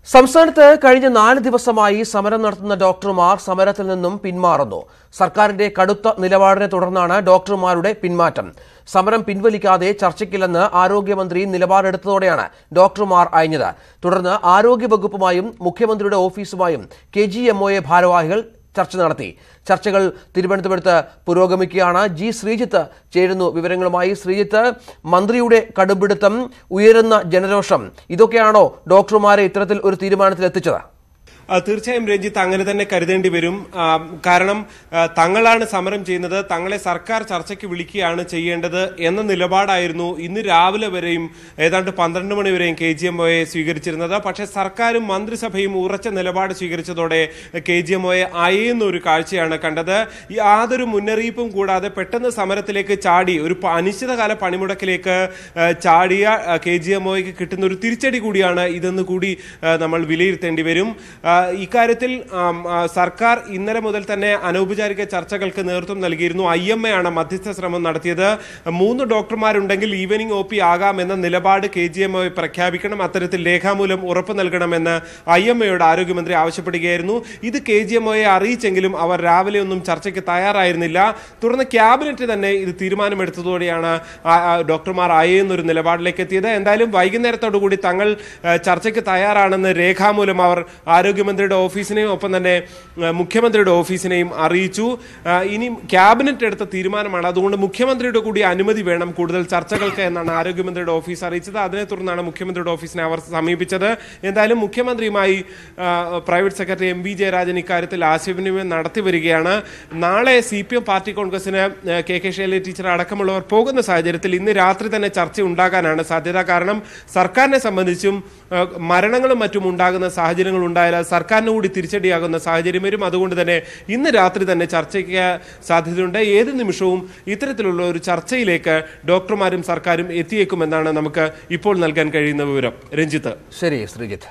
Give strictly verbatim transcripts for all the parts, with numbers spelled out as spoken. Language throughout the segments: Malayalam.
സംസ്ഥാനത്ത് കഴിഞ്ഞ നാല് ദിവസമായി സമരം നടത്തുന്ന ഡോക്ടർമാർ സമരത്തിൽ നിന്നും പിന്മാറുന്നു. സർക്കാരിന്റെ കടുത്ത നിലപാടിനെ തുടർന്നാണ് ഡോക്ടർമാരുടെ പിന്മാറ്റം. സമരം പിൻവലിക്കാതെ ചർച്ചയ്ക്കില്ലെന്ന് ആരോഗ്യമന്ത്രി നിലപാടെടുത്തതോടെയാണ് ഡോക്ടർമാർ അയഞ്ഞത്. തുടർന്ന് ആരോഗ്യവകുപ്പുമായും മുഖ്യമന്ത്രിയുടെ ഓഫീസുമായും K G M O A ഭാരവാഹികൾ ചർച്ച നടത്തി. ചർച്ചകൾ തിരുവനന്തപുരത്ത് പുരോഗമിക്കുകയാണ്. ജി ശ്രീജിത്ത് ചേരുന്നു വിവരങ്ങളുമായി. ശ്രീജിത്ത്, മന്ത്രിയുടെ കടുംപിടുത്തം, ഉയരുന്ന ജനരോഷം, ഇതൊക്കെയാണോ ഡോക്ടർമാരെ ഇത്തരത്തിൽ ഒരു തീരുമാനത്തിലെത്തിച്ചത്? തീർച്ചയായും രഞ്ജിത്ത്, അങ്ങനെ തന്നെ കരുതേണ്ടി വരും. കാരണം തങ്ങളാണ് സമരം ചെയ്യുന്നത്, തങ്ങളെ സർക്കാർ ചർച്ചയ്ക്ക് വിളിക്കുകയാണ് ചെയ്യേണ്ടത് എന്ന നിലപാടായിരുന്നു ഇന്ന് രാവിലെ വരെയും ഏതാണ്ട് പന്ത്രണ്ട് മണി വരെയും കെ ജി എം ഒയെ സ്വീകരിച്ചിരുന്നത്. പക്ഷേ സർക്കാരും മന്ത്രിസഭയും ഉറച്ച നിലപാട് സ്വീകരിച്ചതോടെ കെ ജി എം ഒയെ അയയുന്ന ഒരു കാഴ്ചയാണ് കണ്ടത്. യാതൊരു മുന്നറിയിപ്പും കൂടാതെ പെട്ടെന്ന് സമരത്തിലേക്ക് ചാടി, ഒരു അനിശ്ചിതകാല പണിമുടക്കിലേക്ക് ചാടിയ കെ ജി എം ഒയ്ക്ക് കിട്ടുന്ന ഒരു തിരിച്ചടി കൂടിയാണ് ഇതെന്ന് കൂടി നമ്മൾ വിലയിരുത്തേണ്ടി വരും. ഇക്കാര്യത്തിൽ സർക്കാർ ഇന്നലെ മുതൽ തന്നെ അനൗപചാരിക ചർച്ചകൾക്ക് നേതൃത്വം നൽകിയിരുന്നു. ഐ എം എ ആണ് മധ്യസ്ഥ ശ്രമം നടത്തിയത്. മൂന്ന് ഡോക്ടർമാരുണ്ടെങ്കിൽ ഈവനിംഗ് ഒ പി ആകാമെന്ന നിലപാട് കെ ജി എം ഒ പ്രഖ്യാപിക്കണം, അത്തരത്തിൽ രേഖാമൂലം ഉറപ്പ് നൽകണമെന്ന് ഐ എം എയോട് ആരോഗ്യമന്ത്രി ആവശ്യപ്പെടുകയായിരുന്നു. ഇത് കെ ജി എം ഒയെ അറിയിച്ചെങ്കിലും അവർ രാവിലെ ഒന്നും ചർച്ചയ്ക്ക് തയ്യാറായിരുന്നില്ല. തുടർന്ന് ക്യാബിനറ്റ് തന്നെ ഇത് തീരുമാനമെടുത്തതോടെയാണ് ഡോക്ടർമാർ അയയുന്നൊരു നിലപാടിലേക്ക് എത്തിയത്. എന്തായാലും വൈകുന്നേരത്തോടുകൂടി തങ്ങൾ ചർച്ചയ്ക്ക് തയ്യാറാണെന്ന് രേഖാമൂലം അവർ ആരോഗ്യ മുഖ്യമന്ത്രിയുടെ ഓഫീസിനെയും ഒപ്പം തന്നെ മുഖ്യമന്ത്രിയുടെ ഓഫീസിനെയും അറിയിച്ചു. ഇനി ക്യാബിനറ്റ് എടുത്ത തീരുമാനമാണ്, അതുകൊണ്ട് മുഖ്യമന്ത്രിയുടെ കൂടി അനുമതി വേണം കൂടുതൽ ചർച്ചകൾക്ക് എന്നാണ് ആരോഗ്യമന്ത്രിയുടെ ഓഫീസ് അറിയിച്ചത്. അതിനെ തുടർന്നാണ് മുഖ്യമന്ത്രിയുടെ ഓഫീസിനെ അവർ സമീപിച്ചത്. എന്തായാലും മുഖ്യമന്ത്രിയുമായി private secretary M V Jayarajan ഇക്കാര്യത്തിൽ ആശയവിനിമയം നടത്തി വരികയാണ്. നാളെ സി പി എം പാർട്ടി കോൺഗ്രസിന് കെ കെ ശൈലജ ടീച്ചർ അടക്കമുള്ളവർ പോകുന്ന സാഹചര്യത്തിൽ ഇന്ന് രാത്രി തന്നെ ചർച്ച ഉണ്ടാകാനാണ് സാധ്യത. കാരണം സർക്കാരിനെ സംബന്ധിച്ചും മരണങ്ങളും മറ്റും ഉണ്ടാകുന്ന സാഹചര്യങ്ങൾ ഉണ്ടായാൽ സർക്കാരിന് കൂടി തിരിച്ചടിയാകുന്ന സാഹചര്യം വരും. അതുകൊണ്ട് തന്നെ ഇന്ന് രാത്രി തന്നെ ചർച്ചയ്ക്ക് സാധ്യതയുണ്ട്. ഏത് നിമിഷവും ഇത്തരത്തിലുള്ള ഒരു ചർച്ചയിലേക്ക് ഡോക്ടർമാരും സർക്കാരും എത്തിയേക്കുമെന്നാണ് നമുക്ക് ഇപ്പോൾ നൽകാൻ കഴിയുന്ന വിവരം. രഞ്ജിത്ത്. ശരി ശ്രീജിത്ത്.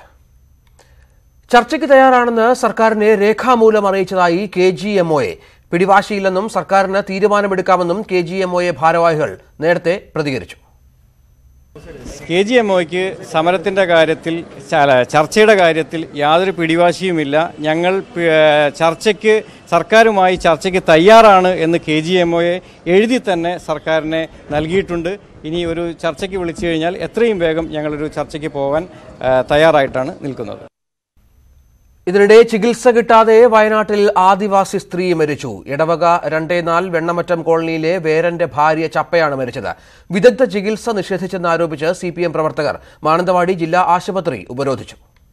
ചർച്ചയ്ക്ക് തയ്യാറാണെന്ന് സർക്കാരിനെ രേഖാമൂലം അറിയിച്ചതായി K G M O A. പിടിവാശിയില്ലെന്നും സർക്കാരിന് തീരുമാനമെടുക്കാമെന്നും K G M O A ഭാരവാഹികൾ നേരത്തെ പ്രതികരിച്ചു. കെ ജി എം ഒയ്ക്ക് സമരത്തിൻ്റെ കാര്യത്തിൽ, ചർച്ചയുടെ കാര്യത്തിൽ യാതൊരു പിടിവാശിയുമില്ല. ഞങ്ങൾ ചർച്ചയ്ക്ക് സർക്കാരുമായി ചർച്ചയ്ക്ക് തയ്യാറാണ് എന്ന് കെ ജി എം ഒയെ എഴുതി തന്നെ സർക്കാരിനെ നൽകിയിട്ടുണ്ട്. ഇനി ഒരു ചർച്ചയ്ക്ക് വിളിച്ചു കഴിഞ്ഞാൽ എത്രയും വേഗം ഞങ്ങളൊരു ചർച്ചയ്ക്ക് പോകാൻ തയ്യാറായിട്ടാണ് നിൽക്കുന്നത്. ഇതിനിടെ ചികിത്സ കിട്ടാതെ വയനാട്ടിൽ ആദിവാസി സ്ത്രീ മരിച്ചു. ഇടവക രണ്ടേനാൽ വെണ്ണമറ്റം കോളനിയിലെ വേരന്റെ ഭാര്യ ചപ്പയാണ് മരിച്ചത്. വിദഗ്ധ ചികിത്സ നിഷേധിച്ചെന്നാരോപിച്ച് സി പി എം പ്രവർത്തകർ മാനന്തവാടി ജില്ലാ ആശുപത്രി ഉപരോധിച്ചു.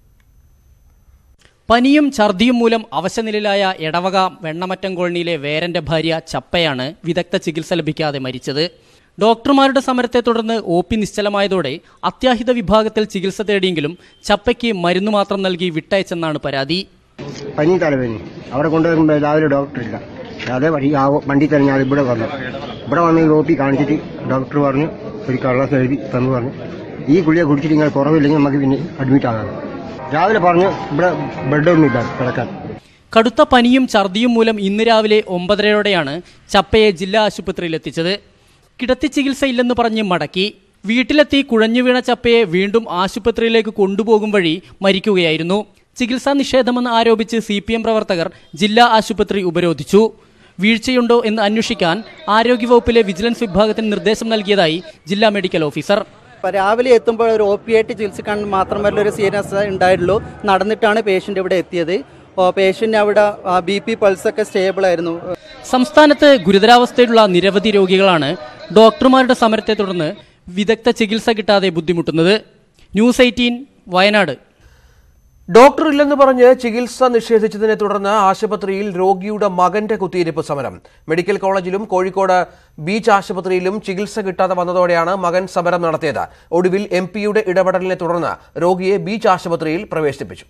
പനിയും ഛർദിയും മൂലം അവശനിലയിലായ ഇടവക വെണ്ണമറ്റം കോളനിയിലെ വേരന്റെ ഭാര്യ ചപ്പയാണ് വിദഗ്ധ ചികിത്സ ലഭിക്കാതെ മരിച്ചത്. ഡോക്ടർമാരുടെ സമരത്തെ തുടർന്ന് ഒ പി നിശ്ചലമായതോടെ അത്യാഹിത വിഭാഗത്തിൽ ചികിത്സ തേടിയെങ്കിലും ചപ്പയ്ക്ക് മരുന്ന് മാത്രം നൽകി വിട്ടയച്ചെന്നാണ് പരാതി. പനി തലവേദന അവിടെ കൊണ്ടുവരുമ്പോൾ രാവിലെ ഡോക്ടറില്ല. അതേ വഴി ആ വണ്ടി തന്നെ ഞാൻ ഇവിടെ വന്നു. ഇവിടെ വന്ന് ഒ പി കാണിച്ചിട്ട് ഡോക്ടർ പറഞ്ഞു ഒരു കള്ളസ് എഴുതി തന്നു പറഞ്ഞു ഈ ഗുളിക കുടിച്ചിട്ട് ഇങ്ങനെ കുറവില്ലെങ്കിൽ നമുക്ക് പിന്നെ അഡ്മിറ്റ് ആകാം. രാവിലെ പറഞ്ഞു ഇവിടെ ബെഡൊന്നുമില്ല കിടക്കാൻ. കടുത്ത പനിയും ഛർദിയും മൂലം ഇന്ന് രാവിലെ ഒമ്പതരയോടെയാണ് ചപ്പയെ ജില്ലാ ആശുപത്രിയിൽ എത്തിച്ചത്. കിടത്തി ചികിത്സയില്ലെന്ന് പറഞ്ഞ് മടക്കി. വീട്ടിലെത്തി കുഴഞ്ഞു വീണ ചപ്പയെ വീണ്ടും ആശുപത്രിയിലേക്ക് കൊണ്ടുപോകും വഴി മരിക്കുകയായിരുന്നു. ചികിത്സാ നിഷേധമെന്ന് ആരോപിച്ച് സി പി എം പ്രവർത്തകർ ജില്ലാ ആശുപത്രി ഉപരോധിച്ചു. വീഴ്ചയുണ്ടോ എന്ന് അന്വേഷിക്കാൻ ആരോഗ്യവകുപ്പിലെ വിജിലൻസ് വിഭാഗത്തിന് നിർദ്ദേശം നൽകിയതായി ജില്ലാ മെഡിക്കൽ ഓഫീസർ. രാവിലെ എത്തുമ്പോൾ ഒരു ഒ പി ആയിട്ട് ചികിത്സിക്കാൻ മാത്രമല്ല ഒരു സീരിയസ് ഉണ്ടായിട്ടുള്ളൂ. നടന്നിട്ടാണ് പേഷ്യൻ്റ് ഇവിടെ എത്തിയത്. പേഷ്യൻ്റ് അവിടെ ബി പി പൾസൊക്കെ സ്റ്റേബിൾ ആയിരുന്നു. സംസ്ഥാനത്ത് ഗുരുതരാവസ്ഥയിലുള്ള നിരവധി രോഗികളാണ് ഡോക്ടർമാരുടെ സമരത്തെ തുടർന്ന് വിദഗ്ധ ചികിത്സ കിട്ടാതെ ബുദ്ധിമുട്ടുന്നത്. News eighteen Wayanad. ഡോക്ടർ ഇല്ലെന്ന് പറഞ്ഞ് ചികിത്സ നിഷേധിച്ചതിനെ തുടർന്ന് ആശുപത്രിയിൽ രോഗിയുടെ മകന്റെ കുത്തിയിരിപ്പ് സമരം. മെഡിക്കൽ കോളേജിലും കോഴിക്കോട് ബീച്ച് ആശുപത്രിയിലും ചികിത്സ കിട്ടാതെ വന്നതോടെയാണ് മകൻ സമരം നടത്തിയത്. ഒടുവിൽ എം പിയുടെ ഇടപെടലിനെ തുടർന്ന് രോഗിയെ ബീച്ച് ആശുപത്രിയിൽ പ്രവേശിപ്പിച്ചു.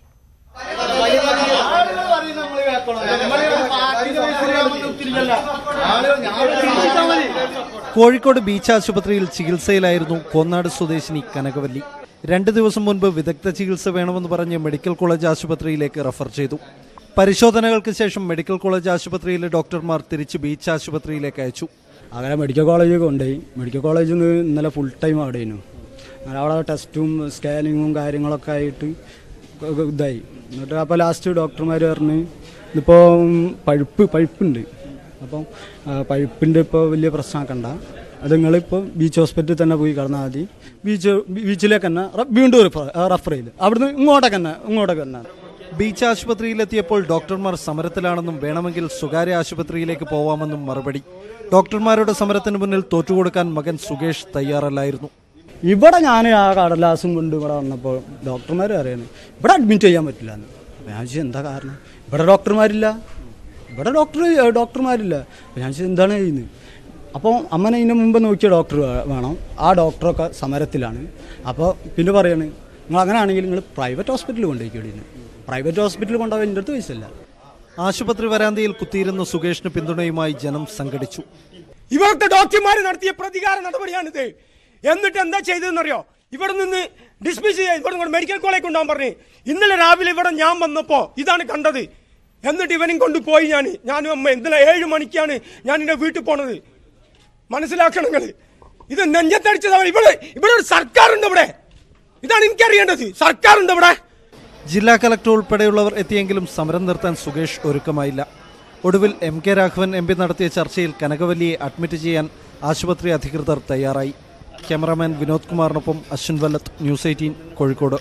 കോഴിക്കോട് ബീച്ച് ആശുപത്രിയിൽ ചികിത്സയിലായിരുന്നു കോന്നാട് സ്വദേശിനി കനകവല്ലി. രണ്ട് ദിവസം മുൻപ് വിദഗ്ധ ചികിത്സ വേണമെന്ന് പറഞ്ഞ് മെഡിക്കൽ കോളേജ് ആശുപത്രിയിലേക്ക് റഫർ ചെയ്തു. പരിശോധനകൾക്ക് ശേഷം മെഡിക്കൽ കോളേജ് ആശുപത്രിയിലെ ഡോക്ടർമാർ തിരിച്ച് ബീച്ച് ആശുപത്രിയിലേക്ക് അയച്ചു. അങ്ങനെ മെഡിക്കൽ കോളേജിൽ കൊണ്ടുപോയി. മെഡിക്കൽ കോളേജിൽ നിന്ന് ഇന്നലെ ഫുൾ ടൈം അവിടെയായിരുന്നു. അവിടെ ടെസ്റ്റും സ്കാനിങ്ങും കാര്യങ്ങളൊക്കെ ആയിട്ട് ഇതായി. എന്നിട്ട് അപ്പോൾ ലാസ്റ്റ് ഡോക്ടർമാർ പറഞ്ഞ് ഇതിപ്പോൾ പഴുപ്പ് പഴുപ്പുണ്ട്, അപ്പം പഴുപ്പിൻ്റെ ഇപ്പോൾ വലിയ പ്രശ്നമാക്കണ്ട, അത് നിങ്ങളിപ്പോൾ ബീച്ച് ഹോസ്പിറ്റലിൽ തന്നെ പോയി കിടന്നാൽ മതി. ബീച്ച് ബീച്ചിലേക്ക് തന്നെ വീണ്ടും റെഫർ ചെയ്ത് അവിടുന്ന് ഇങ്ങോട്ടൊക്കെ തന്നെ ഇങ്ങോട്ടൊക്കെ തന്നെ ബീച്ച് ആശുപത്രിയിലെത്തിയപ്പോൾ ഡോക്ടർമാർ സമരത്തിലാണെന്നും വേണമെങ്കിൽ സ്വകാര്യ ആശുപത്രിയിലേക്ക് പോവാമെന്നും മറുപടി. ഡോക്ടർമാരുടെ സമരത്തിന് മുന്നിൽ തോറ്റുകൊടുക്കാൻ മകൻ സുകേഷ് തയ്യാറല്ലായിരുന്നു. ഇവിടെ ഞാൻ ആ കടലാസും കൊണ്ട് ഇവിടെ വന്നപ്പോൾ ഡോക്ടർമാർ അറിയാണ് ഇവിടെ അഡ്മിറ്റ് ചെയ്യാൻ പറ്റില്ല എന്ന്. ഞാൻ ചോദിച്ചാൽ എന്താ കാരണം, ഇവിടെ ഡോക്ടർമാരില്ല, ഇവിടെ ഡോക്ടർ ഡോക്ടർമാരില്ല. അപ്പോൾ ഞാൻ ചോദിച്ചാൽ എന്താണ് ചെയ്യുന്നത്. അപ്പോൾ അമ്മനെ ഇതിന് മുമ്പ് നോക്കിയ ഡോക്ടർ വേണം, ആ ഡോക്ടറൊക്കെ സമരത്തിലാണ്. അപ്പോൾ പിന്നെ പറയാണ് നിങ്ങൾ അങ്ങനെയാണെങ്കിൽ നിങ്ങൾ പ്രൈവറ്റ് ഹോസ്പിറ്റലിൽ കൊണ്ടുപോയിക്കോളീന്ന്. പ്രൈവറ്റ് ഹോസ്പിറ്റലിൽ കൊണ്ടുപോകാൻ എൻ്റെ അടുത്ത് പൈസയില്ല. ആശുപത്രി വരാന്തയിൽ കുത്തിയിരുന്ന സുകേഷിന് പിന്തുണയുമായി ജനം സംഘടിച്ചു. ഇവർക്ക് ഡോക്ടർമാർ നടത്തിയ പ്രതികാര നടപടിയാണിത്. എന്നിട്ട് എന്താ ചെയ്തതെന്നറിയോ, ഇവിടെ നിന്ന് ഡിസ്മിസ് ചെയ്യാൻ ഇവിടെ മെഡിക്കൽ കോളേജ് കൊണ്ടുപോകാൻ പറഞ്ഞു. ഇന്നലെ രാവിലെ ഇവിടെ ഞാൻ വന്നപ്പോൾ ഇതാണ് കണ്ടത്. എന്നിട്ട് ഇവനും കൊണ്ടുപോയി ഞാൻ ഞാനും അമ്മ ഇന്നലെ ഏഴ് മണിക്കാണ് ഞാൻ എൻ്റെ വീട്ടിൽ പോണത്. മനസ്സിലാക്കണം നിങ്ങൾ, ഇത് നെഞ്ചത്തടിച്ചതാണ്. ഇവിടെ ഇവിടെ ഒരു സർക്കാരുണ്ട്, ഇവിടെ ഇതാണ് എനിക്കറിയേണ്ടത്, സർക്കാരുണ്ട് ഇവിടെ. ജില്ലാ കലക്ടർ ഉൾപ്പെടെയുള്ളവർ എത്തിയെങ്കിലും സമരം നിർത്താൻ സുകേഷ് ഒരുക്കമായില്ല. ഒടുവിൽ M K Raghavan M P നടത്തിയ ചർച്ചയിൽ കനകവല്ലിയെ അഡ്മിറ്റ് ചെയ്യാൻ ആശുപത്രി അധികൃതർ തയ്യാറായി. ക്യാമറാമാൻ വിനോദ് കുമാറിനൊപ്പം അശ്വിൻ വല്ലത്ത്, ന്യൂസ് എയ്റ്റീൻ, കോഴിക്കോട്.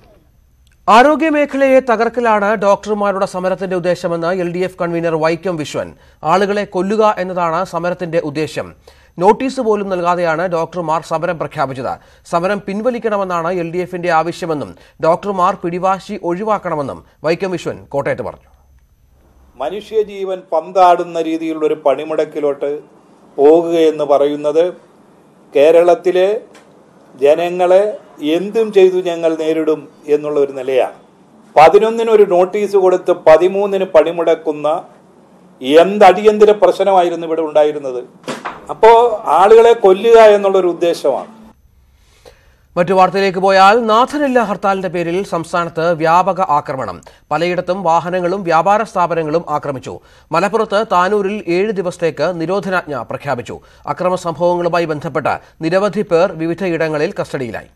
ആരോഗ്യമേഖലയെ തകർക്കലാണ് ഡോക്ടർമാരുടെ സമരത്തിന്റെ ഉദ്ദേശമെന്ന് L D F convener Vaikom Viswan. ആളുകളെ കൊല്ലുക എന്നതാണ് സമരത്തിന്റെ ഉദ്ദേശം. നോട്ടീസ് പോലും നൽകാതെയാണ് ഡോക്ടർമാർ സമരം പ്രഖ്യാപിച്ചത്. സമരം പിൻവലിക്കണമെന്നാണ് എൽ ഡി എഫിന്റെ ആവശ്യമെന്നും ഡോക്ടർമാർ പിടിവാശി ഒഴിവാക്കണമെന്നും വൈക്കം വിശ്വൻ കോട്ടയത്ത് പറഞ്ഞു. മനുഷ്യജീവൻ പന്താടുന്ന രീതിയിലുള്ള ഒരു പണിമുടക്കിലോട്ട് പോകുകയെന്ന് പറയുന്നത് കേരളത്തിലെ ജനങ്ങളെ എന്തും ചെയ്തു ഞങ്ങൾ നേരിടും എന്നുള്ള ഒരു നിലയാണ്. പതിനൊന്നിനൊരു നോട്ടീസ് കൊടുത്ത് പതിമൂന്നിന് പണിമുടക്കുന്ന എന്ത് അടിയന്തര പ്രശ്നമായിരുന്നു ഇവിടെ ഉണ്ടായിരുന്നത്. അപ്പോൾ ആളുകളെ കൊല്ലുക എന്നുള്ളൊരു ഉദ്ദേശമാണ്. മറ്റു വാർത്തയിലേക്ക് പോയാൽ നാഥനില്ല ഹർത്താലിന്റെ പേരിൽ സംസ്ഥാനത്ത് വ്യാപക ആക്രമണം. പലയിടത്തും വാഹനങ്ങളും വ്യാപാര സ്ഥാപനങ്ങളും ആക്രമിച്ചു. മലപ്പുറത്ത് താനൂരിൽ ഏഴ് ദിവസത്തേക്ക് നിരോധനാജ്ഞ പ്രഖ്യാപിച്ചു. അക്രമ സംഭവങ്ങളുമായി ബന്ധപ്പെട്ട് നിരവധി പേർ വിവിധയിടങ്ങളിൽ കസ്റ്റഡിയിലായി.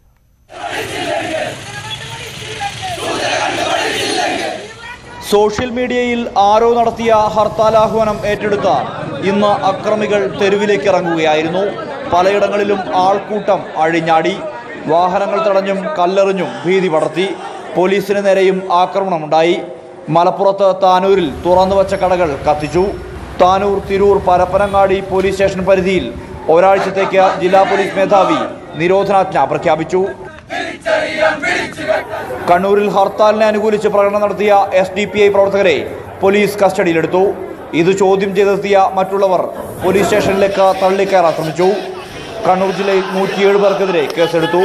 സോഷ്യൽ മീഡിയയിൽ ആരോ നടത്തിയ ഹർത്താൽ ആഹ്വാനം ഏറ്റെടുത്ത ഇന്ന് അക്രമികൾ തെരുവിലേക്ക് ഇറങ്ങുകയായിരുന്നു. പലയിടങ്ങളിലും ആൾക്കൂട്ടം അഴിഞ്ഞാടി. വാഹനങ്ങൾ തടഞ്ഞും കല്ലെറിഞ്ഞും ഭീതി പടർത്തി. പോലീസിന് നേരെയും ആക്രമണമുണ്ടായി. മലപ്പുറത്ത് താനൂരിൽ തുറന്നുവച്ച കടകൾ കത്തിച്ചു. താനൂർ, തിരൂർ, പരപ്പനങ്ങാടി പോലീസ് സ്റ്റേഷൻ പരിധിയിൽ ഒരാഴ്ചത്തേക്ക് ജില്ലാ പോലീസ് മേധാവി നിരോധനാജ്ഞ പ്രഖ്യാപിച്ചു. കണ്ണൂരിൽ ഹർത്താലിനെ അനുകൂലിച്ച് പ്രകടനം നടത്തിയ എസ് ഡി പി ഐ പ്രവർത്തകരെ പോലീസ് കസ്റ്റഡിയിലെടുത്തു. ഇത് ചോദ്യം ചെയ്തെത്തിയ മറ്റുള്ളവർ പോലീസ് സ്റ്റേഷനിലേക്ക് തള്ളിക്കയറാൻ ശ്രമിച്ചു. കണ്ണൂർ ജില്ലയിൽ നൂറ്റിയേഴ് പേർക്കെതിരെ കേസെടുത്തു.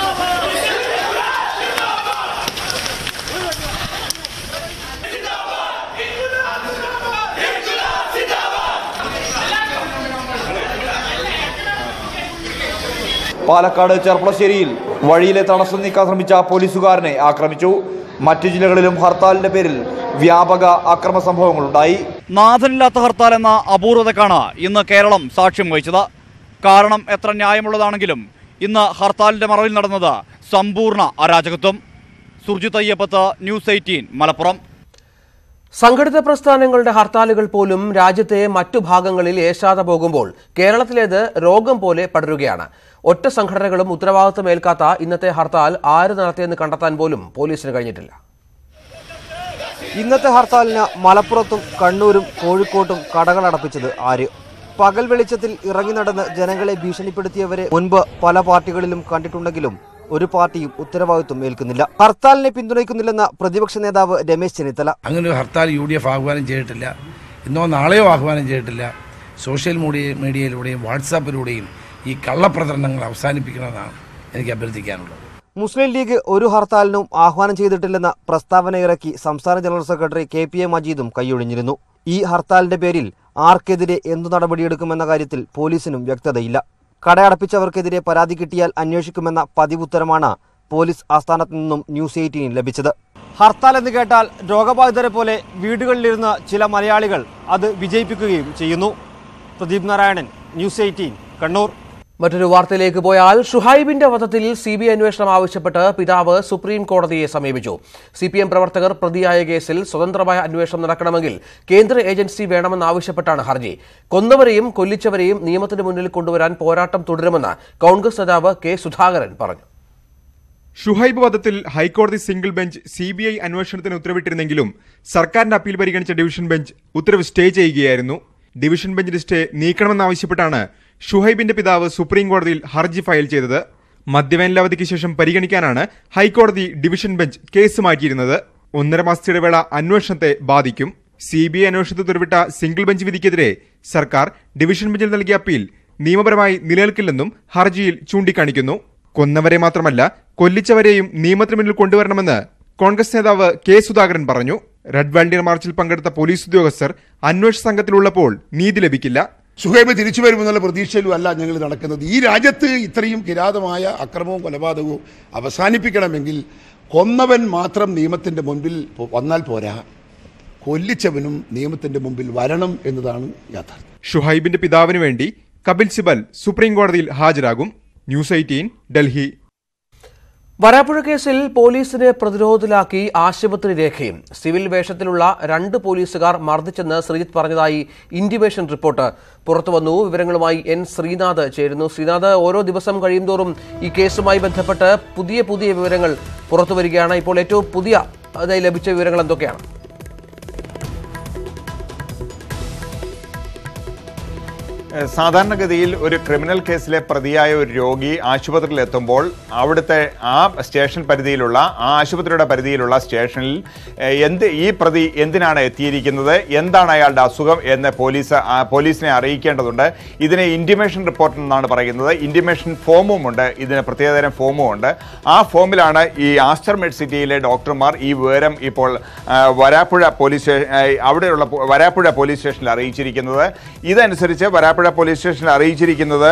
പാലക്കാട് ചെർപ്പളശ്ശേരിയിൽ വഴിയിലെ തടസ്സം നീക്കാൻ ശ്രമിച്ച പോലീസുകാരനെ ആക്രമിച്ചു. മറ്റു ജില്ലകളിലും ഹർത്താലിന്റെ പേരിൽ വ്യാപക അക്രമ സംഭവങ്ങളുണ്ടായി. നാഥനില്ലാത്ത ഹർത്താൽ എന്ന അപൂർവതക്കാണ് ഇന്ന് കേരളം സാക്ഷ്യം വഹിച്ചത്. കാരണം എത്ര ന്യായമുള്ളതാണെങ്കിലും ഇന്ന് ഹർത്താലിന്റെ മറവിൽ നടന്നത് സമ്പൂർണ്ണ അരാജകത്വം. Surjith Ayyappath, news eighteen, Malappuram. സംഘടിത പ്രസ്ഥാനങ്ങളുടെ ഹർത്താലുകൾ പോലും രാജ്യത്തെ മറ്റു ഭാഗങ്ങളിൽ ഏശാതെ പോകുമ്പോൾ കേരളത്തിലേത് രോഗം പോലെ പടരുകയാണ്. ഒറ്റ സംഘടനകളും ഉത്തരവാദിത്തം ഏൽക്കാത്ത ഇന്നത്തെ ഹർത്താൽ ആര് നടത്തിയെന്ന് കണ്ടെത്താൻ പോലും പോലീസിന് കഴിഞ്ഞിട്ടില്ല. ഇന്നത്തെ ഹർത്താലിന് മലപ്പുറത്തും കണ്ണൂരും കോഴിക്കോട്ടും കടകളടപ്പിച്ചത് ആര്? പകൽ വെളിച്ചത്തിൽ ഇറങ്ങി നടന്ന് ജനങ്ങളെ ഭീഷണിപ്പെടുത്തിയവരെ മുൻപ് പല പാർട്ടികളിലും കണ്ടിട്ടുണ്ടെങ്കിലും ഒരു പാർട്ടിയും ഉത്തരവാദിത്വം ഏൽക്കുന്നില്ല. ഹർത്താലിനെ പിന്തുണയ്ക്കുന്നില്ലെന്ന പ്രതിപക്ഷ നേതാവ് രമേശ് ചെന്നിത്തല. അങ്ങനെ ഒരു ഹർത്താൽ യു ഡി എഫ് ആഹ്വാനം ചെയ്തിട്ടില്ല, ഇന്നോ നാളെയോ ആഹ്വാനം ചെയ്തിട്ടില്ല. സോഷ്യൽ മീഡിയ മീഡിയയിലൂടെയും വാട്സാപ്പിലൂടെയും ഈ കള്ളപ്രചരണങ്ങൾ അവസാനിപ്പിക്കണമെന്നാണ് എനിക്ക് അഭ്യർത്ഥിക്കാനുള്ളത്. മുസ്ലിം ലീഗ് ഒരു ഹർത്താലിനും ആഹ്വാനം ചെയ്തിട്ടില്ലെന്ന പ്രസ്താവന ഇറക്കി സംസ്ഥാന general secretary K P A മജീദും കൈയൊഴിഞ്ഞിരുന്നു. ഈ ഹർത്താലിന്റെ പേരിൽ ആർക്കെതിരെ എന്തു നടപടിയെടുക്കുമെന്ന കാര്യത്തിൽ പോലീസിനും വ്യക്തതയില്ല. കടയടപ്പിച്ചവർക്കെതിരെ പരാതി കിട്ടിയാൽ അന്വേഷിക്കുമെന്ന പതിവുത്തരമാണ് പോലീസ് ആസ്ഥാനത്ത് നിന്നും ന്യൂസ് എയ്റ്റീനിൽ ലഭിച്ചത്. ഹർത്താൽ എന്ന് കേട്ടാൽ രോഗബാധിതരെ പോലെ വീടുകളിലിരുന്ന് ചില മലയാളികൾ അത് വിജയിപ്പിക്കുകയും ചെയ്യുന്നു. Pradeep Narayanan, news eighteen, Kannur. മറ്റൊരു വാർത്തയിലേക്ക് പോയാൽ ഷുഹൈബിന്റെ വധത്തിൽ സി ബി ഐ അന്വേഷണം ആവശ്യപ്പെട്ട് പിതാവ് സുപ്രീം കോടതിയെ സമീപിച്ചു. സി പി എം പ്രവർത്തകർ പ്രതിയായ കേസിൽ സ്വതന്ത്രമായ അന്വേഷണം നടക്കണമെങ്കിൽ കേന്ദ്ര ഏജൻസി വേണമെന്നാവശ്യപ്പെട്ടാണ് ഹർജി. കൊന്നവരെയും കൊല്ലിച്ചവരെയും നിയമത്തിന് മുന്നിൽ കൊണ്ടുവരാൻ പോരാട്ടം തുടരുമെന്ന് കോൺഗ്രസ് നേതാവ് കെ സുധാകരൻ പറഞ്ഞു. ഷുഹൈബ് വധത്തിൽ ഹൈക്കോടതി single bench C B I അന്വേഷണത്തിന് ഉത്തരവിട്ടിരുന്നെങ്കിലും സർക്കാരിന്റെ അപ്പീൽ പരിഗണിച്ച ഡിവിഷൻ ബെഞ്ച് ഉത്തരവ് സ്റ്റേ ചെയ്യുകയായിരുന്നു. ഡിവിഷൻ ബെഞ്ചിന്റെ സ്റ്റേ നീക്കണമെന്നാവശ്യപ്പെട്ടാണ് ഷുഹൈബിന്റെ പിതാവ് സുപ്രീം കോടതിയിൽ ഹർജി ഫയൽ ചെയ്തത്. മദ്യവേനലവധിക്ക് ശേഷം പരിഗണിക്കാനാണ് ഹൈക്കോടതി ഡിവിഷൻ ബെഞ്ച് കേസ് മാറ്റിയിരുന്നത്. ഒന്നര മാസത്തെ ഇടവേള അന്വേഷണത്തെ ബാധിക്കും. സി ബി ഐ അന്വേഷണത്തെ ഉത്തരവിട്ട സിംഗിൾ ബെഞ്ച് വിധിക്കെതിരെ സർക്കാർ ഡിവിഷൻ ബെഞ്ചിൽ നൽകിയ അപ്പീൽ നിയമപരമായി നിലനിൽക്കില്ലെന്നും ഹർജിയിൽ ചൂണ്ടിക്കാണിക്കുന്നു. കൊന്നവരെ മാത്രമല്ല കൊല്ലിച്ചവരെയും നിയമത്തിന് മുന്നിൽ കൊണ്ടുവരണമെന്ന് കോൺഗ്രസ് നേതാവ് കെ സുധാകരൻ പറഞ്ഞു. റെഡ് വാലണ്ടിയർ മാർച്ചിൽ പങ്കെടുത്ത പോലീസ് ഉദ്യോഗസ്ഥർ അന്വേഷണ സംഘത്തിലുള്ളപ്പോൾ നീതി ലഭിക്കില്ല. ഷുഹൈബ് തിരിച്ചു വരുമെന്നുള്ള പ്രതീക്ഷയിലും അല്ല ഞങ്ങൾ നടക്കുന്നത്. ഈ രാജ്യത്ത് ഇത്രയും കിരാതമായ അക്രമവും കൊലപാതകവും അവസാനിപ്പിക്കണമെങ്കിൽ കൊന്നവൻ മാത്രം നിയമത്തിന്റെ മുൻപിൽ വന്നാൽ പോരാ, കൊല്ലിച്ചവനും നിയമത്തിന്റെ മുമ്പിൽ വരണം എന്നതാണ് യാഥാർത്ഥ്യം. ഷുഹൈബിന്റെ പിതാവിന് വേണ്ടി കപിൽ സിബൽ സുപ്രീം കോടതിയിൽ ഹാജരാകും. News eighteen, Delhi. വരാപ്പുഴ കേസിൽ പോലീസിനെ പ്രതിരോധത്തിലാക്കി ആശുപത്രി രേഖയും. സിവിൽ വേഷത്തിലുള്ള രണ്ട് പോലീസുകാർ മർദ്ദിച്ചെന്ന് ശ്രീജിത്ത് പറഞ്ഞതായി ഇന്റിമേഷൻ റിപ്പോർട്ട് പുറത്തുവന്നു. വിവരങ്ങളുമായി എൻ ശ്രീനാഥ് ചേരുന്നു. ശ്രീനാഥ്, ഓരോ ദിവസം കഴിയുന്തോറും ഈ കേസുമായി ബന്ധപ്പെട്ട് പുതിയ പുതിയ വിവരങ്ങൾ പുറത്തുവരികയാണ്. ഇപ്പോൾ ഏറ്റവും പുതിയ അതായി ലഭിച്ച വിവരങ്ങൾ എന്തൊക്കെയാണ്? സാധാരണഗതിയിൽ ഒരു ക്രിമിനൽ കേസിലെ പ്രതിയായ ഒരു രോഗി ആശുപത്രിയിൽ എത്തുമ്പോൾ അവിടുത്തെ ആ സ്റ്റേഷൻ പരിധിയിലുള്ള ആ ആശുപത്രിയുടെ പരിധിയിലുള്ള സ്റ്റേഷനിൽ എന്ത് ഈ പ്രതി എന്തിനാണ് എത്തിയിരിക്കുന്നത്, എന്താണ് അയാളുടെ അസുഖം എന്ന് പോലീസ് പോലീസിനെ അറിയിക്കേണ്ടതുണ്ട്. ഇതിനെ ഇന്റിമേഷൻ റിപ്പോർട്ട് എന്നാണ് പറയുന്നത്. ഇന്റിമേഷൻ ഫോമും ഉണ്ട്, ഇതിന് പ്രത്യേകതരം ഫോമും ഉണ്ട്. ആ ഫോമിലാണ് ഈ ആസ്റ്റർ മെഡ് സിറ്റിയിലെ ഡോക്ടർമാർ ഈ വിവരം ഇപ്പോൾ വരാപ്പുഴ പോലീസ് സ്റ്റേഷൻ അവിടെയുള്ള വരാപ്പുഴ പോലീസ് സ്റ്റേഷനിൽ അറിയിച്ചിരിക്കുന്നത്. ഇതനുസരിച്ച് വരാപ്പുഴ പോലീസ് സ്റ്റേഷനിൽ അറിയിച്ചിരിക്കുന്നത്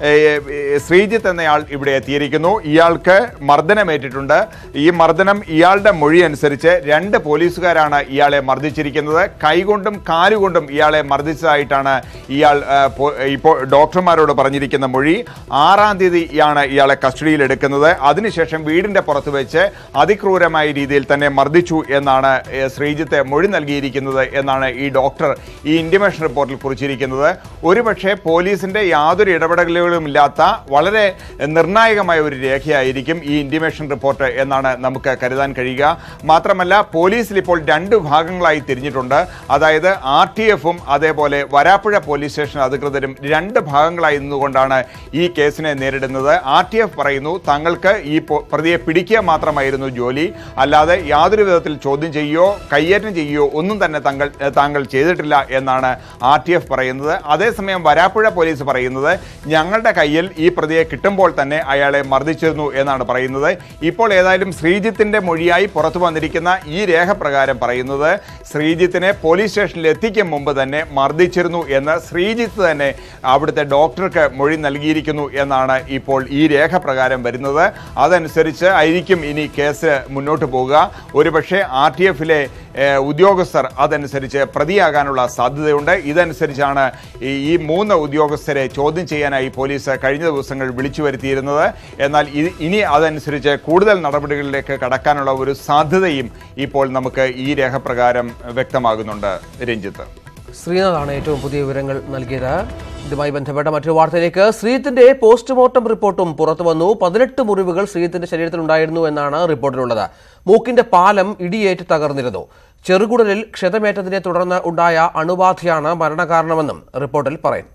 ശ്രീജിത്ത് എന്നയാൾ ഇവിടെ എത്തിയിരിക്കുന്നു. ഇയാൾക്ക് മർദ്ദനമേറ്റിട്ടുണ്ട്. ഈ മർദ്ദനം ഇയാളുടെ മൊഴി അനുസരിച്ച് രണ്ട് പോലീസുകാരാണ് ഇയാളെ മർദ്ദിച്ചിരിക്കുന്നത്. കൈകൊണ്ടും കാലുകൊണ്ടും ഇയാളെ മർദ്ദിച്ചതായിട്ടാണ് ഇയാൾ ഇപ്പോൾ ഡോക്ടർമാരോട് പറഞ്ഞിരിക്കുന്ന മൊഴി. ആറാം തീയതിയാണ് ഇയാളെ കസ്റ്റഡിയിൽ എടുക്കുന്നത്. അതിനുശേഷം വീടിന്റെ പുറത്ത് വെച്ച് അതിക്രൂരമായ രീതിയിൽ തന്നെ മർദ്ദിച്ചു എന്നാണ് ശ്രീജിത്ത് മൊഴി നൽകിയിരിക്കുന്നത് എന്നാണ് ഈ ഡോക്ടർ ഈ ഇന്റിമേഷൻ റിപ്പോർട്ടിൽ കുറിച്ചിരിക്കുന്നത്. ഒരുപക്ഷെ പോലീസിന്റെ യാതൊരു ഇടപെടലുകളും ഇല്ലാത്ത വളരെ നിർണായകമായ ഒരു രേഖയായിരിക്കും ഈ ഇന്റിമേഷൻ റിപ്പോർട്ട് എന്നാണ് നമുക്ക് കരുതാൻ കഴിയുക. മാത്രമല്ല, പോലീസിൽ ഇപ്പോൾ രണ്ട് ഭാഗങ്ങളായി തിരിഞ്ഞിട്ടുണ്ട്. അതായത് ആർ ടി എഫും അതേപോലെ വരാപ്പുഴ പോലീസ് സ്റ്റേഷൻ അധികൃതരും രണ്ട് ഭാഗങ്ങളായി നിന്നുകൊണ്ടാണ് ഈ കേസിനെ നേരിടുന്നത്. ആർ ടി എഫ് പറയുന്നു തങ്ങൾക്ക് ഈ പ്രതിയെ പിടിക്കുക മാത്രമായിരുന്നു ജോലി, അല്ലാതെ യാതൊരു വിധത്തിൽ ചോദ്യം ചെയ്യുകയോ കയ്യേറ്റം ചെയ്യുകയോ ഒന്നും തന്നെ താങ്കൾ താങ്കൾ ചെയ്തിട്ടില്ല എന്നാണ് ആർ ടി എഫ് പറയുന്നത്. അതേസമയം വരാപ്പുഴ പോലീസ് പറയുന്നത് ഞങ്ങളുടെ കയ്യിൽ ഈ പ്രതിയെ കിട്ടുമ്പോൾ തന്നെ അയാളെ മർദ്ദിച്ചിരുന്നു എന്നാണ് പറയുന്നത്. ഇപ്പോൾ ഏതായാലും ശ്രീജിത്തിന്റെ മൊഴിയായി പുറത്തു വന്നിരിക്കുന്ന ഈ രേഖ പ്രകാരം പറയുന്നത് ശ്രീജിത്തിനെ പോലീസ് സ്റ്റേഷനിൽ എത്തിക്കും മുമ്പ് തന്നെ മർദ്ദിച്ചിരുന്നു എന്ന് ശ്രീജിത്ത് തന്നെ അവിടുത്തെ ഡോക്ടർക്ക് മൊഴി നൽകിയിരിക്കുന്നു എന്നാണ് ഇപ്പോൾ ഈ രേഖ പ്രകാരം വരുന്നത്. അതനുസരിച്ച് ആയിരിക്കും ഇനി കേസ് മുന്നോട്ട് പോകുക. ഒരുപക്ഷെ ആർ ടി എഫിലെ ഉദ്യോഗസ്ഥർ അതനുസരിച്ച് പ്രതിയാകാനുള്ള സാധ്യതയുണ്ട്. ഇതനുസരിച്ചാണ് ഈ മൂന്ന് ഉദ്യോഗസ്ഥരെ ചോദ്യം ചെയ്യാനായി പോലീസ് കഴിഞ്ഞ ദിവസങ്ങൾ വിളിച്ചു വരുത്തിയിരുന്നത്. എന്നാൽ ഇനി അതനുസരിച്ച് കൂടുതൽ നടപടികളിലേക്ക് കടക്കാനുള്ള ഒരു സാധ്യതയും ഇപ്പോൾ നമുക്ക് ഈ രേഖ പ്രകാരം വ്യക്തമാകുന്നുണ്ട്. രഞ്ജിത്ത്, ശ്രീനാഥാണ് ഏറ്റവും പുതിയ വിവരങ്ങൾ നൽകിയത്. ഇതുമായി ബന്ധപ്പെട്ട മറ്റൊരു വാർത്തയിലേക്ക്. ശ്രീജിത്തിന്റെ പോസ്റ്റ്മോർട്ടം റിപ്പോർട്ടും പുറത്തു വന്നു. പതിനെട്ട് മുറിവുകൾ ശ്രീജിത്തിന്റെ ശരീരത്തിൽ ഉണ്ടായിരുന്നു എന്നാണ് റിപ്പോർട്ടിലുള്ളത്. മൂക്കിന്റെ പാലം ഇടിയേറ്റ് തകർന്നിരുന്നു. ചെറുകുടലിൽ ക്ഷതമേറ്റതിനെ തുടർന്ന് ഉണ്ടായ അണുബാധയാണ് മരണകാരണമെന്നും റിപ്പോർട്ടിൽ പറയുന്നു.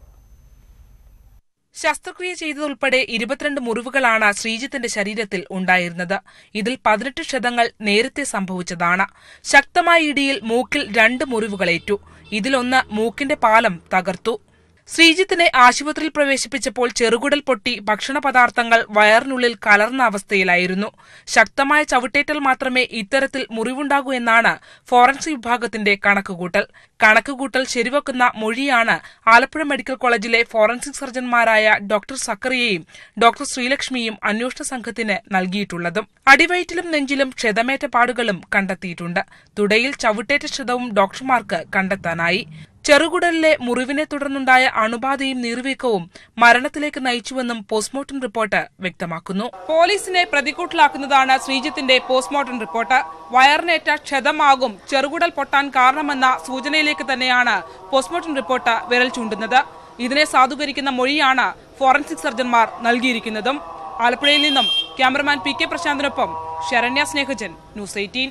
ശസ്ത്രക്രിയ ചെയ്തതുൾപ്പെടെ ഇരുപത്തിരണ്ട് മുറിവുകളാണ് ശ്രീജിത്തിന്റെ ശരീരത്തിൽ ഉണ്ടായിരുന്നത്. ഇതിൽ പതിനെട്ട് ക്ഷതങ്ങൾ നേരത്തെ സംഭവിച്ചതാണ്. ശക്തമായ ഇടിയിൽ മൂക്കിൽ രണ്ട് മുറിവുകളേറ്റു. ഇതിലൊന്ന് മൂക്കിന്റെ പാലം തകർത്തു. ശ്രീജിത്തിനെ ആശുപത്രിയിൽ പ്രവേശിപ്പിച്ചപ്പോൾ ചെറുകുടൽ പൊട്ടി ഭക്ഷണ പദാർത്ഥങ്ങൾ വയറിനുള്ളിൽ കലർന്ന അവസ്ഥയിലായിരുന്നു. ശക്തമായ ചവിട്ടേറ്റൽ മാത്രമേ ഇത്തരത്തിൽ മുറിവുണ്ടാകൂ എന്നാണ് ഫോറൻസിക് വിഭാഗത്തിന്റെ കണക്കുകൂട്ടൽ. കണക്കുകൂട്ടൽ ശരിവെക്കുന്ന മൊഴിയാണ് ആലപ്പുഴ മെഡിക്കൽ കോളേജിലെ ഫോറൻസിക് സർജൻമാരായ ഡോക്ടർ സക്കറിയയും ഡോക്ടർ ശ്രീലക്ഷ്മിയും അന്വേഷണ സംഘത്തിന് നൽകിയിട്ടുള്ളതും. അടിവയറ്റിലും നെഞ്ചിലും ക്ഷതമേറ്റ പാടുകളും കണ്ടെത്തിയിട്ടുണ്ട്. തുടയിൽ ചവിട്ടേറ്റ ക്ഷതവും ഡോക്ടർമാർക്ക് കണ്ടെത്താനായി. ചെറുകുടലിലെ മുറിവിനെ തുടർന്നുണ്ടായ അണുബാധയും നീർവീക്കവും മരണത്തിലേക്ക് നയിച്ചുവെന്നും പോസ്റ്റ്മോർട്ടം റിപ്പോർട്ട് വ്യക്തമാക്കുന്നു. പോലീസിനെ പ്രതിക്കൂട്ടിലാക്കുന്നതാണ് ശ്രീജിത്തിന്റെ പോസ്റ്റ്മോർട്ടം റിപ്പോർട്ട്. വയറിനേറ്റ ക്ഷതമാകും ചെറുകുടൽ പൊട്ടാൻ കാരണമെന്ന സൂചനയിലേക്ക് തന്നെയാണ് പോസ്റ്റ്മോർട്ടം റിപ്പോർട്ട് വിരൽ ചൂണ്ടുന്നത്. ഇതിനെ സാധൂകരിക്കുന്ന മൊഴിയാണ് ഫോറൻസിക് സർജൻമാർ നൽകിയിരിക്കുന്നതും. ആലപ്പുഴയിൽ നിന്നും ക്യാമറമാൻ പി കെ പ്രശാന്തിനൊപ്പം Saranya Snehajan, news eighteen.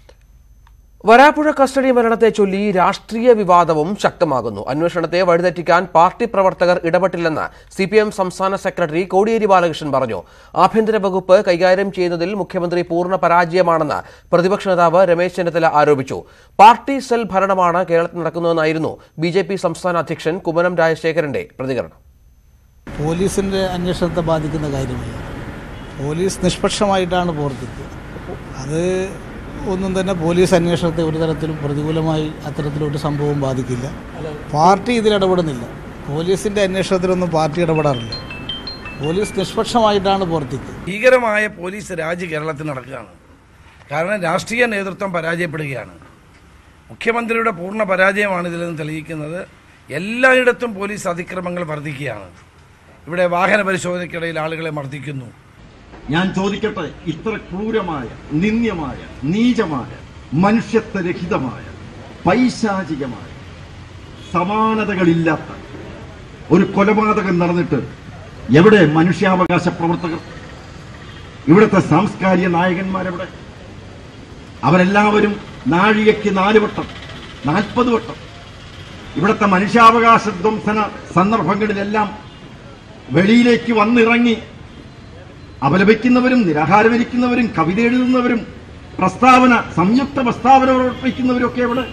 Varappuzha custody മരണത്തെ ചൊല്ലി രാഷ്ട്രീയ വിവാദവും ശക്തമാകുന്നു. അന്വേഷണത്തെ വഴിതെറ്റിക്കാൻ പാർട്ടി പ്രവർത്തകർ ഇടപെട്ടില്ലെന്ന് സി പി എം സംസ്ഥാന സെക്രട്ടറി കോടിയേരി ബാലകൃഷ്ണൻ പറഞ്ഞു. ആഭ്യന്തര വകുപ്പ് കൈകാര്യം ചെയ്യുന്നതിൽ മുഖ്യമന്ത്രി പൂർണ്ണ പരാജയമാണെന്ന് പ്രതിപക്ഷ നേതാവ് രമേശ് ചെന്നിത്തല ആരോപിച്ചു. പാർട്ടി സെൽ ഭരണമാണ് കേരളത്തിൽ നടക്കുന്നതെന്നായിരുന്നു ബി ജെ പി സംസ്ഥാന അധ്യക്ഷൻ കുമ്മനം രാജശേഖരന്റെ പ്രതികരണം. പോലീസിന്റെ അന്വേഷണത്തെ ബാധിക്കുന്ന കാര്യമല്ല. പോലീസ് നിഷ്പക്ഷമായിട്ടാണ് പ്രവർത്തിക്കുക. അത് ഒന്നും തന്നെ പോലീസ് അന്വേഷണത്തെ ഒരു തരത്തിലും പ്രതികൂലമായി അത്തരത്തിലൊരു സംഭവം ബാധിക്കില്ല. പാർട്ടി ഇതിൽ ഇടപെടുന്നില്ല. പോലീസിൻ്റെ അന്വേഷണത്തിലൊന്നും പാർട്ടി ഇടപെടാറില്ല. പോലീസ് നിഷ്പക്ഷമായിട്ടാണ് പ്രവർത്തിക്കുക. ഭീകരമായ പോലീസ് രാജ് കേരളത്തിൽ നടക്കുകയാണ്. കാരണം രാഷ്ട്രീയ നേതൃത്വം പരാജയപ്പെടുകയാണ്. മുഖ്യമന്ത്രിയുടെ പൂർണ്ണ പരാജയമാണ് ഇതിൽ നിന്ന് തെളിയിക്കുന്നത്. എല്ലായിടത്തും പോലീസ് അതിക്രമങ്ങൾ വർദ്ധിക്കുകയാണ്. ഇവിടെ വാഹന പരിശോധനയ്ക്കിടയിൽ ആളുകളെ മർദ്ദിക്കുന്നു. ഞാൻ ചോദിക്കട്ടെ, ഇത്ര ക്രൂരമായ, നിന്ദ്യമായ, നീചമായ, മനുഷ്യത്വരഹിതമായ, പൈശാചികമായ, സമാനതകളില്ലാത്ത ഒരു കൊലപാതകം നടന്നിട്ട് എവിടെ മനുഷ്യാവകാശ പ്രവർത്തകർ? ഇവിടുത്തെ സാംസ്കാരിക നായകന്മാരെവിടെ? അവരെല്ലാവരും നാഴികയ്ക്ക് നാല് വട്ടം, നാൽപ്പത് വട്ടം ഇവിടുത്തെ മനുഷ്യാവകാശ ധ്വംസന സന്ദർഭങ്ങളിലെല്ലാം വെളിയിലേക്ക് വന്നിറങ്ങി അപലപിക്കുന്നവരും നിരാഹാരമിരിക്കുന്നവരും കവിത എഴുതുന്നവരും പ്രസ്താവന സംയുക്ത പ്രസ്താവന ഉറപ്പിക്കുന്നവരും ഒക്കെ എവിടെ?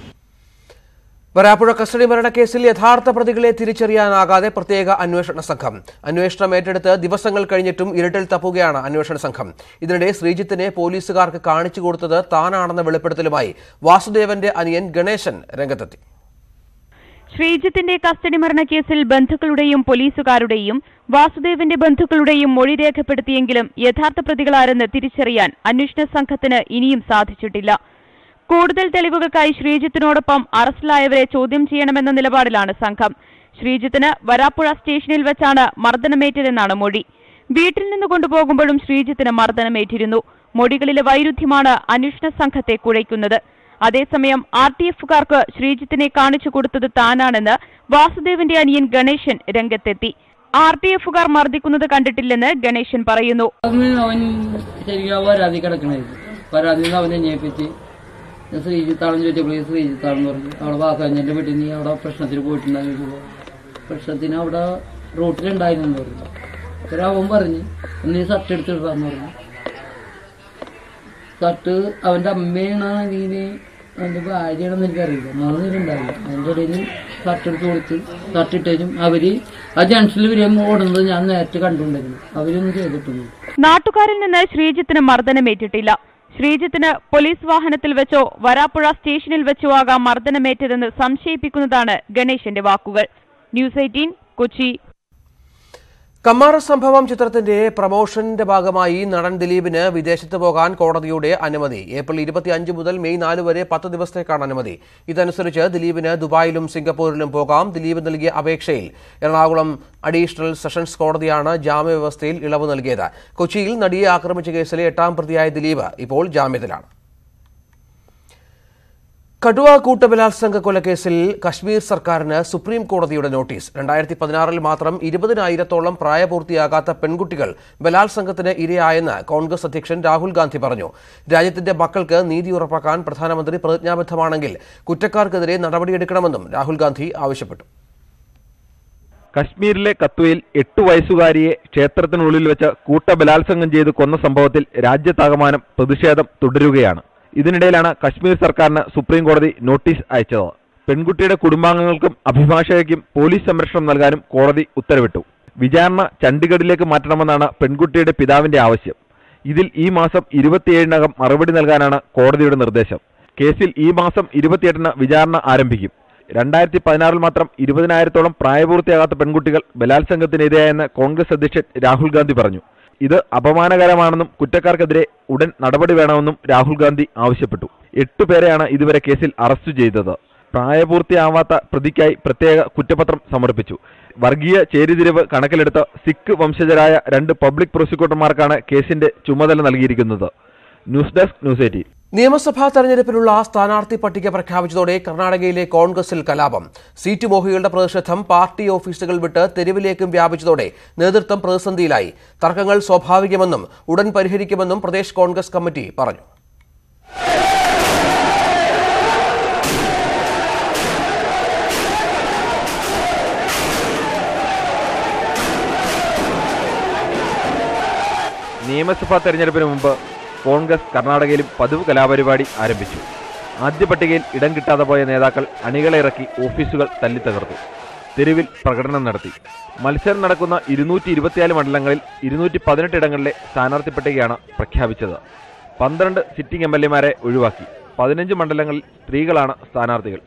വരാപ്പുഴ കസ്റ്റഡി മരണക്കേസിൽ യഥാർത്ഥ പ്രതികളെ തിരിച്ചറിയാനാകാതെ പ്രത്യേക അന്വേഷണ സംഘം. അന്വേഷണം ഏറ്റെടുത്ത് ദിവസങ്ങൾ കഴിഞ്ഞിട്ടും ഇരുട്ടിൽ തപ്പുകയാണ് അന്വേഷണ സംഘം. ഇതിനിടെ ശ്രീജിത്തിനെ പോലീസുകാർക്ക് കാണിച്ചു കൊടുത്തത് താനാണെന്ന വെളിപ്പെടുത്തലുമായി വാസുദേവന്റെ അനിയൻ ഗണേശൻ രംഗത്തെത്തി. ശ്രീജിത്തിന്റെ കസ്റ്റഡി മരണക്കേസിൽ ബന്ധുക്കളുടെയും പോലീസുകാരുടെയും വാസുദേവന്റെ ബന്ധുക്കളുടെയും മൊഴി രേഖപ്പെടുത്തിയെങ്കിലും യഥാർത്ഥ പ്രതികളാരെന്ന് തിരിച്ചറിയാൻ അന്വേഷണ സംഘത്തിന് ഇനിയും സാധിച്ചിട്ടില്ല. കൂടുതൽ തെളിവുകൾക്കായി ശ്രീജിത്തിനോടൊപ്പം അറസ്റ്റിലായവരെ ചോദ്യം ചെയ്യണമെന്ന നിലപാടിലാണ് സംഘം. ശ്രീജിത്തിന് വരാപ്പുഴ സ്റ്റേഷനിൽ വെച്ചാണ് മർദ്ദനമേറ്റതെന്നാണ് മൊഴി. വീട്ടിൽ നിന്ന് കൊണ്ടുപോകുമ്പോഴും ശ്രീജിത്തിന് മർദ്ദനമേറ്റിരുന്നു. മൊഴികളിലെ വൈരുദ്ധ്യമാണ് അന്വേഷണ സംഘത്തെ കുഴയ്ക്കുന്നത്. അതേസമയം ആർ ടി എഫുകാർക്ക് ശ്രീജിത്തിനെ കാണിച്ചു കൊടുത്തത് താനാണെന്ന് വാസുദേവന്റെ അനിയൻ ഗണേശൻ രംഗത്തെത്തി. ആർ ടി എഫുകാർ മർദ്ദിക്കുന്നത് കണ്ടിട്ടില്ലെന്ന് ഗണേശൻ പറയുന്നു. അവൻ ശരിക്കും പരാതി കിടക്കണായിരുന്നു. പരാതി അവനെ ഞേപ്പിച്ച് ശ്രീജിത്താണെന്ന് ചോദിച്ചപ്പോൾ ശ്രീജിത്താണെന്ന് പറഞ്ഞു. അവിടെ വാക്കാഞ്ഞന്റെ വീട്ടിൽ നീ അവിടെ പ്രശ്നത്തിന് പോയിട്ടുണ്ടായിരുന്നു. പ്രശ്നത്തിന് അവിടെ റോട്ടിലുണ്ടായിരുന്നു പറഞ്ഞു. അപ്പൊ അവൻ പറഞ്ഞു നീ ഷർട്ട് എടുത്തിട്ടാന്ന് പറഞ്ഞു. ഷർട്ട് അവന്റെ അമ്മയാണ് നീന് അവന്റെ ഭാര്യയാണെന്ന് എനിക്കറിയില്ല. മറന്നിട്ടുണ്ടാവില്ല. അതിന്റെ ഇടയിൽ ഷർട്ട് എടുത്ത് കൊടുത്ത് ഷർട്ട് ഇട്ടേച്ചും അവര് ആ ജംഗ്ഷനിൽ വരെ ഓടുന്നത് ഞാൻ നേരത്തെ കണ്ടുകൊണ്ടിരുന്നു. അവരൊന്നും ചെയ്തിട്ടൊന്നും. നാട്ടുകാരിൽ നിന്ന് ശ്രീജിത്തിന് മർദ്ദനമേറ്റിട്ടില്ല. ശ്രീജിത്തിന് പോലീസ് വാഹനത്തിൽ വെച്ചോ വരാപ്പുഴ സ്റ്റേഷനിൽ വെച്ചോ ആകാം മർദ്ദനമേറ്റതെന്ന് സംശയിപ്പിക്കുന്നതാണ് ഗണേശന്റെ വാക്കുകൾ. News eighteen Kochi. കമ്മാറ സംഭവം ചിത്രത്തിന്റെ പ്രമോഷന്റെ ഭാഗമായി നടൻ ദിലീപിന് വിദേശത്ത് പോകാൻ കോടതിയുടെ അനുമതി. ഏപ്രിൽ ഇരുപത്തിയഞ്ച് മുതൽ മെയ് നാല് വരെ പത്ത് ദിവസത്തേക്കാണ് അനുമതി. ഇതനുസരിച്ച് ദിലീപിന് ദുബായിലും സിംഗപ്പൂരിലും പോകാം. ദിലീപ് നൽകിയ അപേക്ഷയിൽ എറണാകുളം അഡീഷണൽ സെഷൻസ് കോടതിയാണ് ജാമ്യവ്യവസ്ഥയിൽ ഇളവ് നൽകിയത്. കൊച്ചിയിൽ നടിയെ ആക്രമിച്ച കേസിലെ എട്ടാം പ്രതിയായ ദിലീപ് ഇപ്പോൾ ജാമ്യത്തിലാണ്. കടുവ കൂട്ടബലാത്സംഗ കൊലക്കേസിൽ കശ്മീർ സർക്കാരിന് സുപ്രീം കോടതിയുടെ നോട്ടീസ്. രണ്ടായിരത്തി പതിനാറിൽ മാത്രം ഇരുപതിനായിരത്തോളം പ്രായപൂർത്തിയാകാത്ത പെൺകുട്ടികൾ ബലാത്സംഗത്തിന് ഇരയായെന്ന് കോൺഗ്രസ് അധ്യക്ഷൻ രാഹുൽ ഗാന്ധി പറഞ്ഞു. രാജ്യത്തിന്റെ മക്കൾക്ക് നീതി ഉറപ്പാക്കാൻ പ്രധാനമന്ത്രി പ്രതിജ്ഞാബദ്ധമാണെങ്കിൽ കുറ്റക്കാർക്കെതിരെ നടപടിയെടുക്കണമെന്നും രാഹുൽ ഗാന്ധി ആവശ്യപ്പെട്ടു. കശ്മീരിലെ കത്വയിൽ എട്ടു വയസ്സുകാരിയെ ക്ഷേത്രത്തിനുള്ളിൽ വെച്ച് കൂട്ടബലാത്സംഗം ചെയ്ത് കൊന്ന സംഭവത്തിൽ രാജ്യത്താകമാനം പ്രതിഷേധം തുടരുകയാണ്. ഇതിനിടയിലാണ് കശ്മീർ സർക്കാരിന് സുപ്രീം കോടതി നോട്ടീസ് അയച്ചത്. പെൺകുട്ടിയുടെ കുടുംബാംഗങ്ങൾക്കും അഭിഭാഷകയ്ക്കും പോലീസ് സംരക്ഷണം നൽകാനും കോടതി ഉത്തരവിട്ടു. വിചാരണ ചണ്ഡീഗഡിലേക്ക് മാറ്റണമെന്നാണ് പെൺകുട്ടിയുടെ പിതാവിന്റെ ആവശ്യം. ഇതിൽ ഈ മാസം ഇരുപത്തിയേഴിനകം മറുപടി നൽകാനാണ് കോടതിയുടെ നിർദ്ദേശം. കേസിൽ ഈ മാസം ഇരുപത്തിയെട്ടിന് വിചാരണ ആരംഭിക്കും. രണ്ടായിരത്തി പതിനാറിൽ മാത്രം ഇരുപതിനായിരത്തോളം പ്രായപൂർത്തിയാകാത്ത പെൺകുട്ടികൾ ബലാത്സംഗത്തിനിരയായെന്ന് കോൺഗ്രസ് അധ്യക്ഷൻ രാഹുൽ ഗാന്ധി പറഞ്ഞു. ഇത് അപമാനകരമാണെന്നും കുറ്റക്കാർക്കെതിരെ ഉടൻ നടപടി വേണമെന്നും രാഹുൽ ഗാന്ധി ആവശ്യപ്പെട്ടു. എട്ടുപേരെയാണ് ഇതുവരെ കേസിൽ അറസ്റ്റ് ചെയ്തത്. പ്രായപൂർത്തിയാവാത്ത പ്രതിക്കായി പ്രത്യേക കുറ്റപത്രം സമർപ്പിച്ചു. വർഗീയ ചേരിതിരിവ് കണക്കിലെടുത്ത് സിഖ് വംശജരായ രണ്ട് പബ്ലിക് പ്രോസിക്യൂട്ടർമാർക്കാണ് കേസിന്റെ ചുമതല നൽകിയിരിക്കുന്നത്. News desk news eighteen. നിയമസഭാ തെരഞ്ഞെടുപ്പിലുള്ള സ്ഥാനാർത്ഥി പട്ടിക പ്രഖ്യാപിച്ചതോടെ കർണാടകയിലെ കോൺഗ്രസിൽ കലാപം. സീറ്റ് മോഹികളുടെ പ്രതിഷേധം പാർട്ടി ഓഫീസുകൾ വിട്ട് തെരുവിലേക്കും വ്യാപിച്ചതോടെ നേതൃത്വം പ്രതിസന്ധിയിലായി. തർക്കങ്ങൾ സ്വാഭാവികമെന്നും ഉടൻ പരിഹരിക്കുമെന്നും പ്രദേശ് കോൺഗ്രസ് കമ്മിറ്റി പറഞ്ഞു. നിയമസഭാ തെരഞ്ഞെടുപ്പിന് മുമ്പ് കോൺഗ്രസ് കർണാടകയിലും പതിവ് കലാപരിപാടി ആരംഭിച്ചു. ആദ്യ പട്ടികയിൽ ഇടം കിട്ടാതെ പോയ നേതാക്കൾ അണികളെ ഇറക്കി ഓഫീസുകൾ തല്ലിത്തകർത്തു. തെരുവിൽ പ്രകടനം നടത്തി. മത്സരം നടക്കുന്ന ഇരുന്നൂറ്റി ഇരുപത്തിനാല് മണ്ഡലങ്ങളിൽ ഇരുന്നൂറ്റി പതിനെട്ട് ഇടങ്ങളിലെ സ്ഥാനാർത്ഥി പട്ടികയാണ് പ്രഖ്യാപിച്ചത്. പന്ത്രണ്ട് സിറ്റിംഗ് എം എൽ എമാരെ ഒഴിവാക്കി. പതിനഞ്ച് മണ്ഡലങ്ങളിൽ സ്ത്രീകളാണ് സ്ഥാനാർത്ഥികൾ.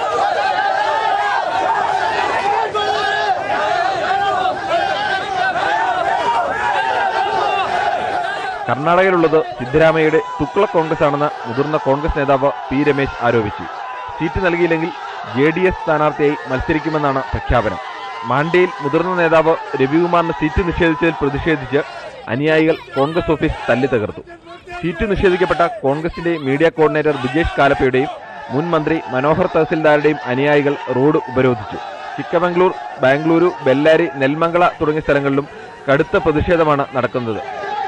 കർണാടകയിലുള്ളത് സിദ്ധരാമയ്യയുടെ തുക്ല കോൺഗ്രസ് ആണെന്ന് മുതിർന്ന കോൺഗ്രസ് നേതാവ് പി രമേശ് ആരോപിച്ചു. സീറ്റ് നൽകിയില്ലെങ്കിൽ ജെ ഡി എസ് സ്ഥാനാർത്ഥിയായി മത്സരിക്കുമെന്നാണ് പ്രഖ്യാപനം. മാണ്ഡ്യയിൽ മുതിർന്ന നേതാവ് രവികുമാറിന് സീറ്റ് നിഷേധിച്ചതിൽ പ്രതിഷേധിച്ച് അനുയായികൾ കോൺഗ്രസ് ഓഫീസ് തല്ലിത്തകർത്തു. സീറ്റ് നിഷേധിക്കപ്പെട്ട കോൺഗ്രസിന്റെ മീഡിയ കോർഡിനേറ്റർ ബിജേഷ് കാലപ്പയുടെയും മുൻ മന്ത്രി മനോഹർ തഹസിൽദാരുടെയും അനുയായികൾ റോഡ് ഉപരോധിച്ചു. ചിക്കമംഗ്ലൂർ, ബാംഗ്ലൂരു, ബെല്ലാരി, നെൽമംഗള തുടങ്ങിയ സ്ഥലങ്ങളിലും കടുത്ത പ്രതിഷേധമാണ് നടക്കുന്നത്.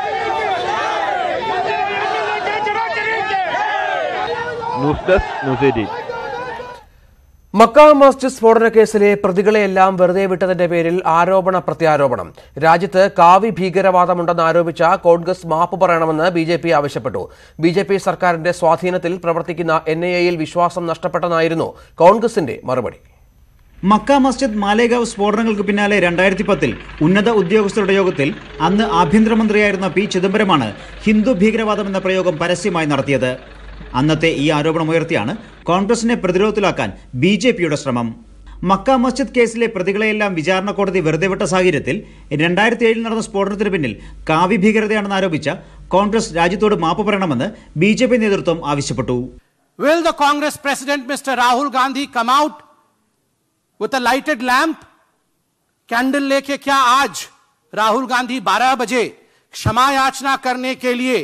News desk news eighteen. Mecca Masjid സ്ഫോടന കേസിലെ പ്രതികളെയെല്ലാം വെറുതെ വിട്ടതിന്റെ പേരിൽ ആരോപണ പ്രത്യാരോപണം. രാജ്യത്ത് കാവി ഭീകരവാദമുണ്ടെന്ന് ആരോപിച്ച കോൺഗ്രസ് മാപ്പ് പറയണമെന്ന് ബി ജെ പി ആവശ്യപ്പെട്ടു. ബി ജെ പി സർക്കാരിന്റെ സ്വാധീനത്തിൽ പ്രവർത്തിക്കുന്ന എൻ ഐ എയിൽ വിശ്വാസം നഷ്ടപ്പെട്ടെന്നായിരുന്നു കോൺഗ്രസിന്റെ മറുപടി. മക്ക മസ്ജിദ് മാലേഗാവ് സ്ഫോടനങ്ങൾക്ക് പിന്നാലെ രണ്ടായിരത്തി പത്തിൽ ഉന്നത ഉദ്യോഗസ്ഥരുടെ യോഗത്തിൽ അന്ന് ആഭ്യന്തരമന്ത്രിയായിരുന്ന പി ചിദംബരമാണ് ഹിന്ദു ഭീകരവാദം എന്ന പ്രയോഗം പരസ്യമായി നടത്തിയത്. അന്നത്തെ ഈ ആരോപണം ഉയർത്തിയാണ് കോൺഗ്രസിനെ പ്രതിരോധത്തിലാക്കാൻ ബി ജെ പിയുടെ ശ്രമം. മക്ക മസ്ജിദ് കേസിലെ പ്രതികളെയെല്ലാം വിചാരണ കോടതി വെറുതെ വിട്ട സാഹചര്യത്തിൽ രണ്ടായിരത്തി ഏഴിൽ നടന്ന സ്ഫോടനത്തിന് പിന്നിൽ കാവി ഭീകരതയാണെന്ന് ആരോപിച്ച കോൺഗ്രസ് രാജ്യത്തോട് മാപ്പ് പറയണമെന്ന് ബി ജെ പി നേതൃത്വം ആവശ്യപ്പെട്ടു. Will the Congress President Mister Rahul Gandhi come out with a lighted lamp, candle लेके क्या आज राहुल गांधी बारह बजे क्षमा याचना करने के लिए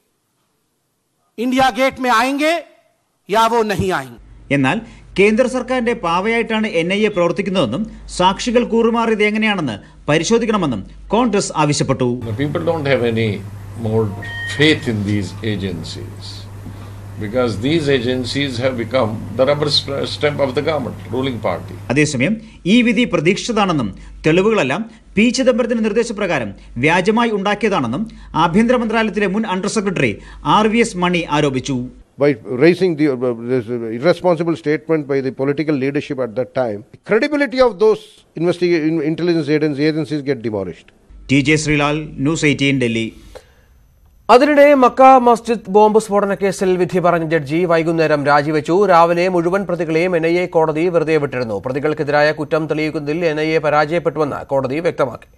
इंडिया गेट में आएंगे या वो नहीं आएंगे? എന്നാൽ കേന്ദ്ര സർക്കാരിന്റെ പാവയായിട്ടാണ് എൻ ഐ എ പ്രവർത്തിക്കുന്നതെന്നും സാക്ഷികൾ കൂറുമാറിയത് എങ്ങനെയാണെന്ന് പരിശോധിക്കണമെന്നും കോൺഗ്രസ് ആവശ്യപ്പെട്ടു. People don't have any more faith in these agencies because these agencies have become the rubber stamp of the government, ruling party. അതേസമയം ഈ വിധി പ്രതീക്ഷിച്ചതാണെന്നും തെളിവുകളെല്ലാം പി ചിദംബരത്തിന്റെ നിർദ്ദേശപ്രകാരം വ്യാജമായി ഉണ്ടാക്കിയതാണെന്നും ആഭ്യന്തര മന്ത്രാലയത്തിലെ മുൻ under secretary R V S Mani ആരോപിച്ചു. By raising the uh, this irresponsible statement by the political leadership at that time, credibility of those investigation intelligence agencies get demolished. T J Sreelal, news eighteen, Delhi. അതിനിടെ മക്ക മസ്ജിദ് ബോംബ് സ്ഫോടന കേസിൽ വിധി പറഞ്ഞ ജഡ്ജി വൈകുന്നേരം രാജിവെച്ചു. രാവിലെ മുഴുവൻ പ്രതികളെയും എൻ ഐ എ കോടതി വെറുതെ വിട്ടിരുന്നു. പ്രതികൾക്കെതിരായ കുറ്റം തെളിയിക്കുന്നതിൽ എൻ ഐ എ പരാജയപ്പെട്ടുവെന്ന് കോടതി വ്യക്തമാക്കി.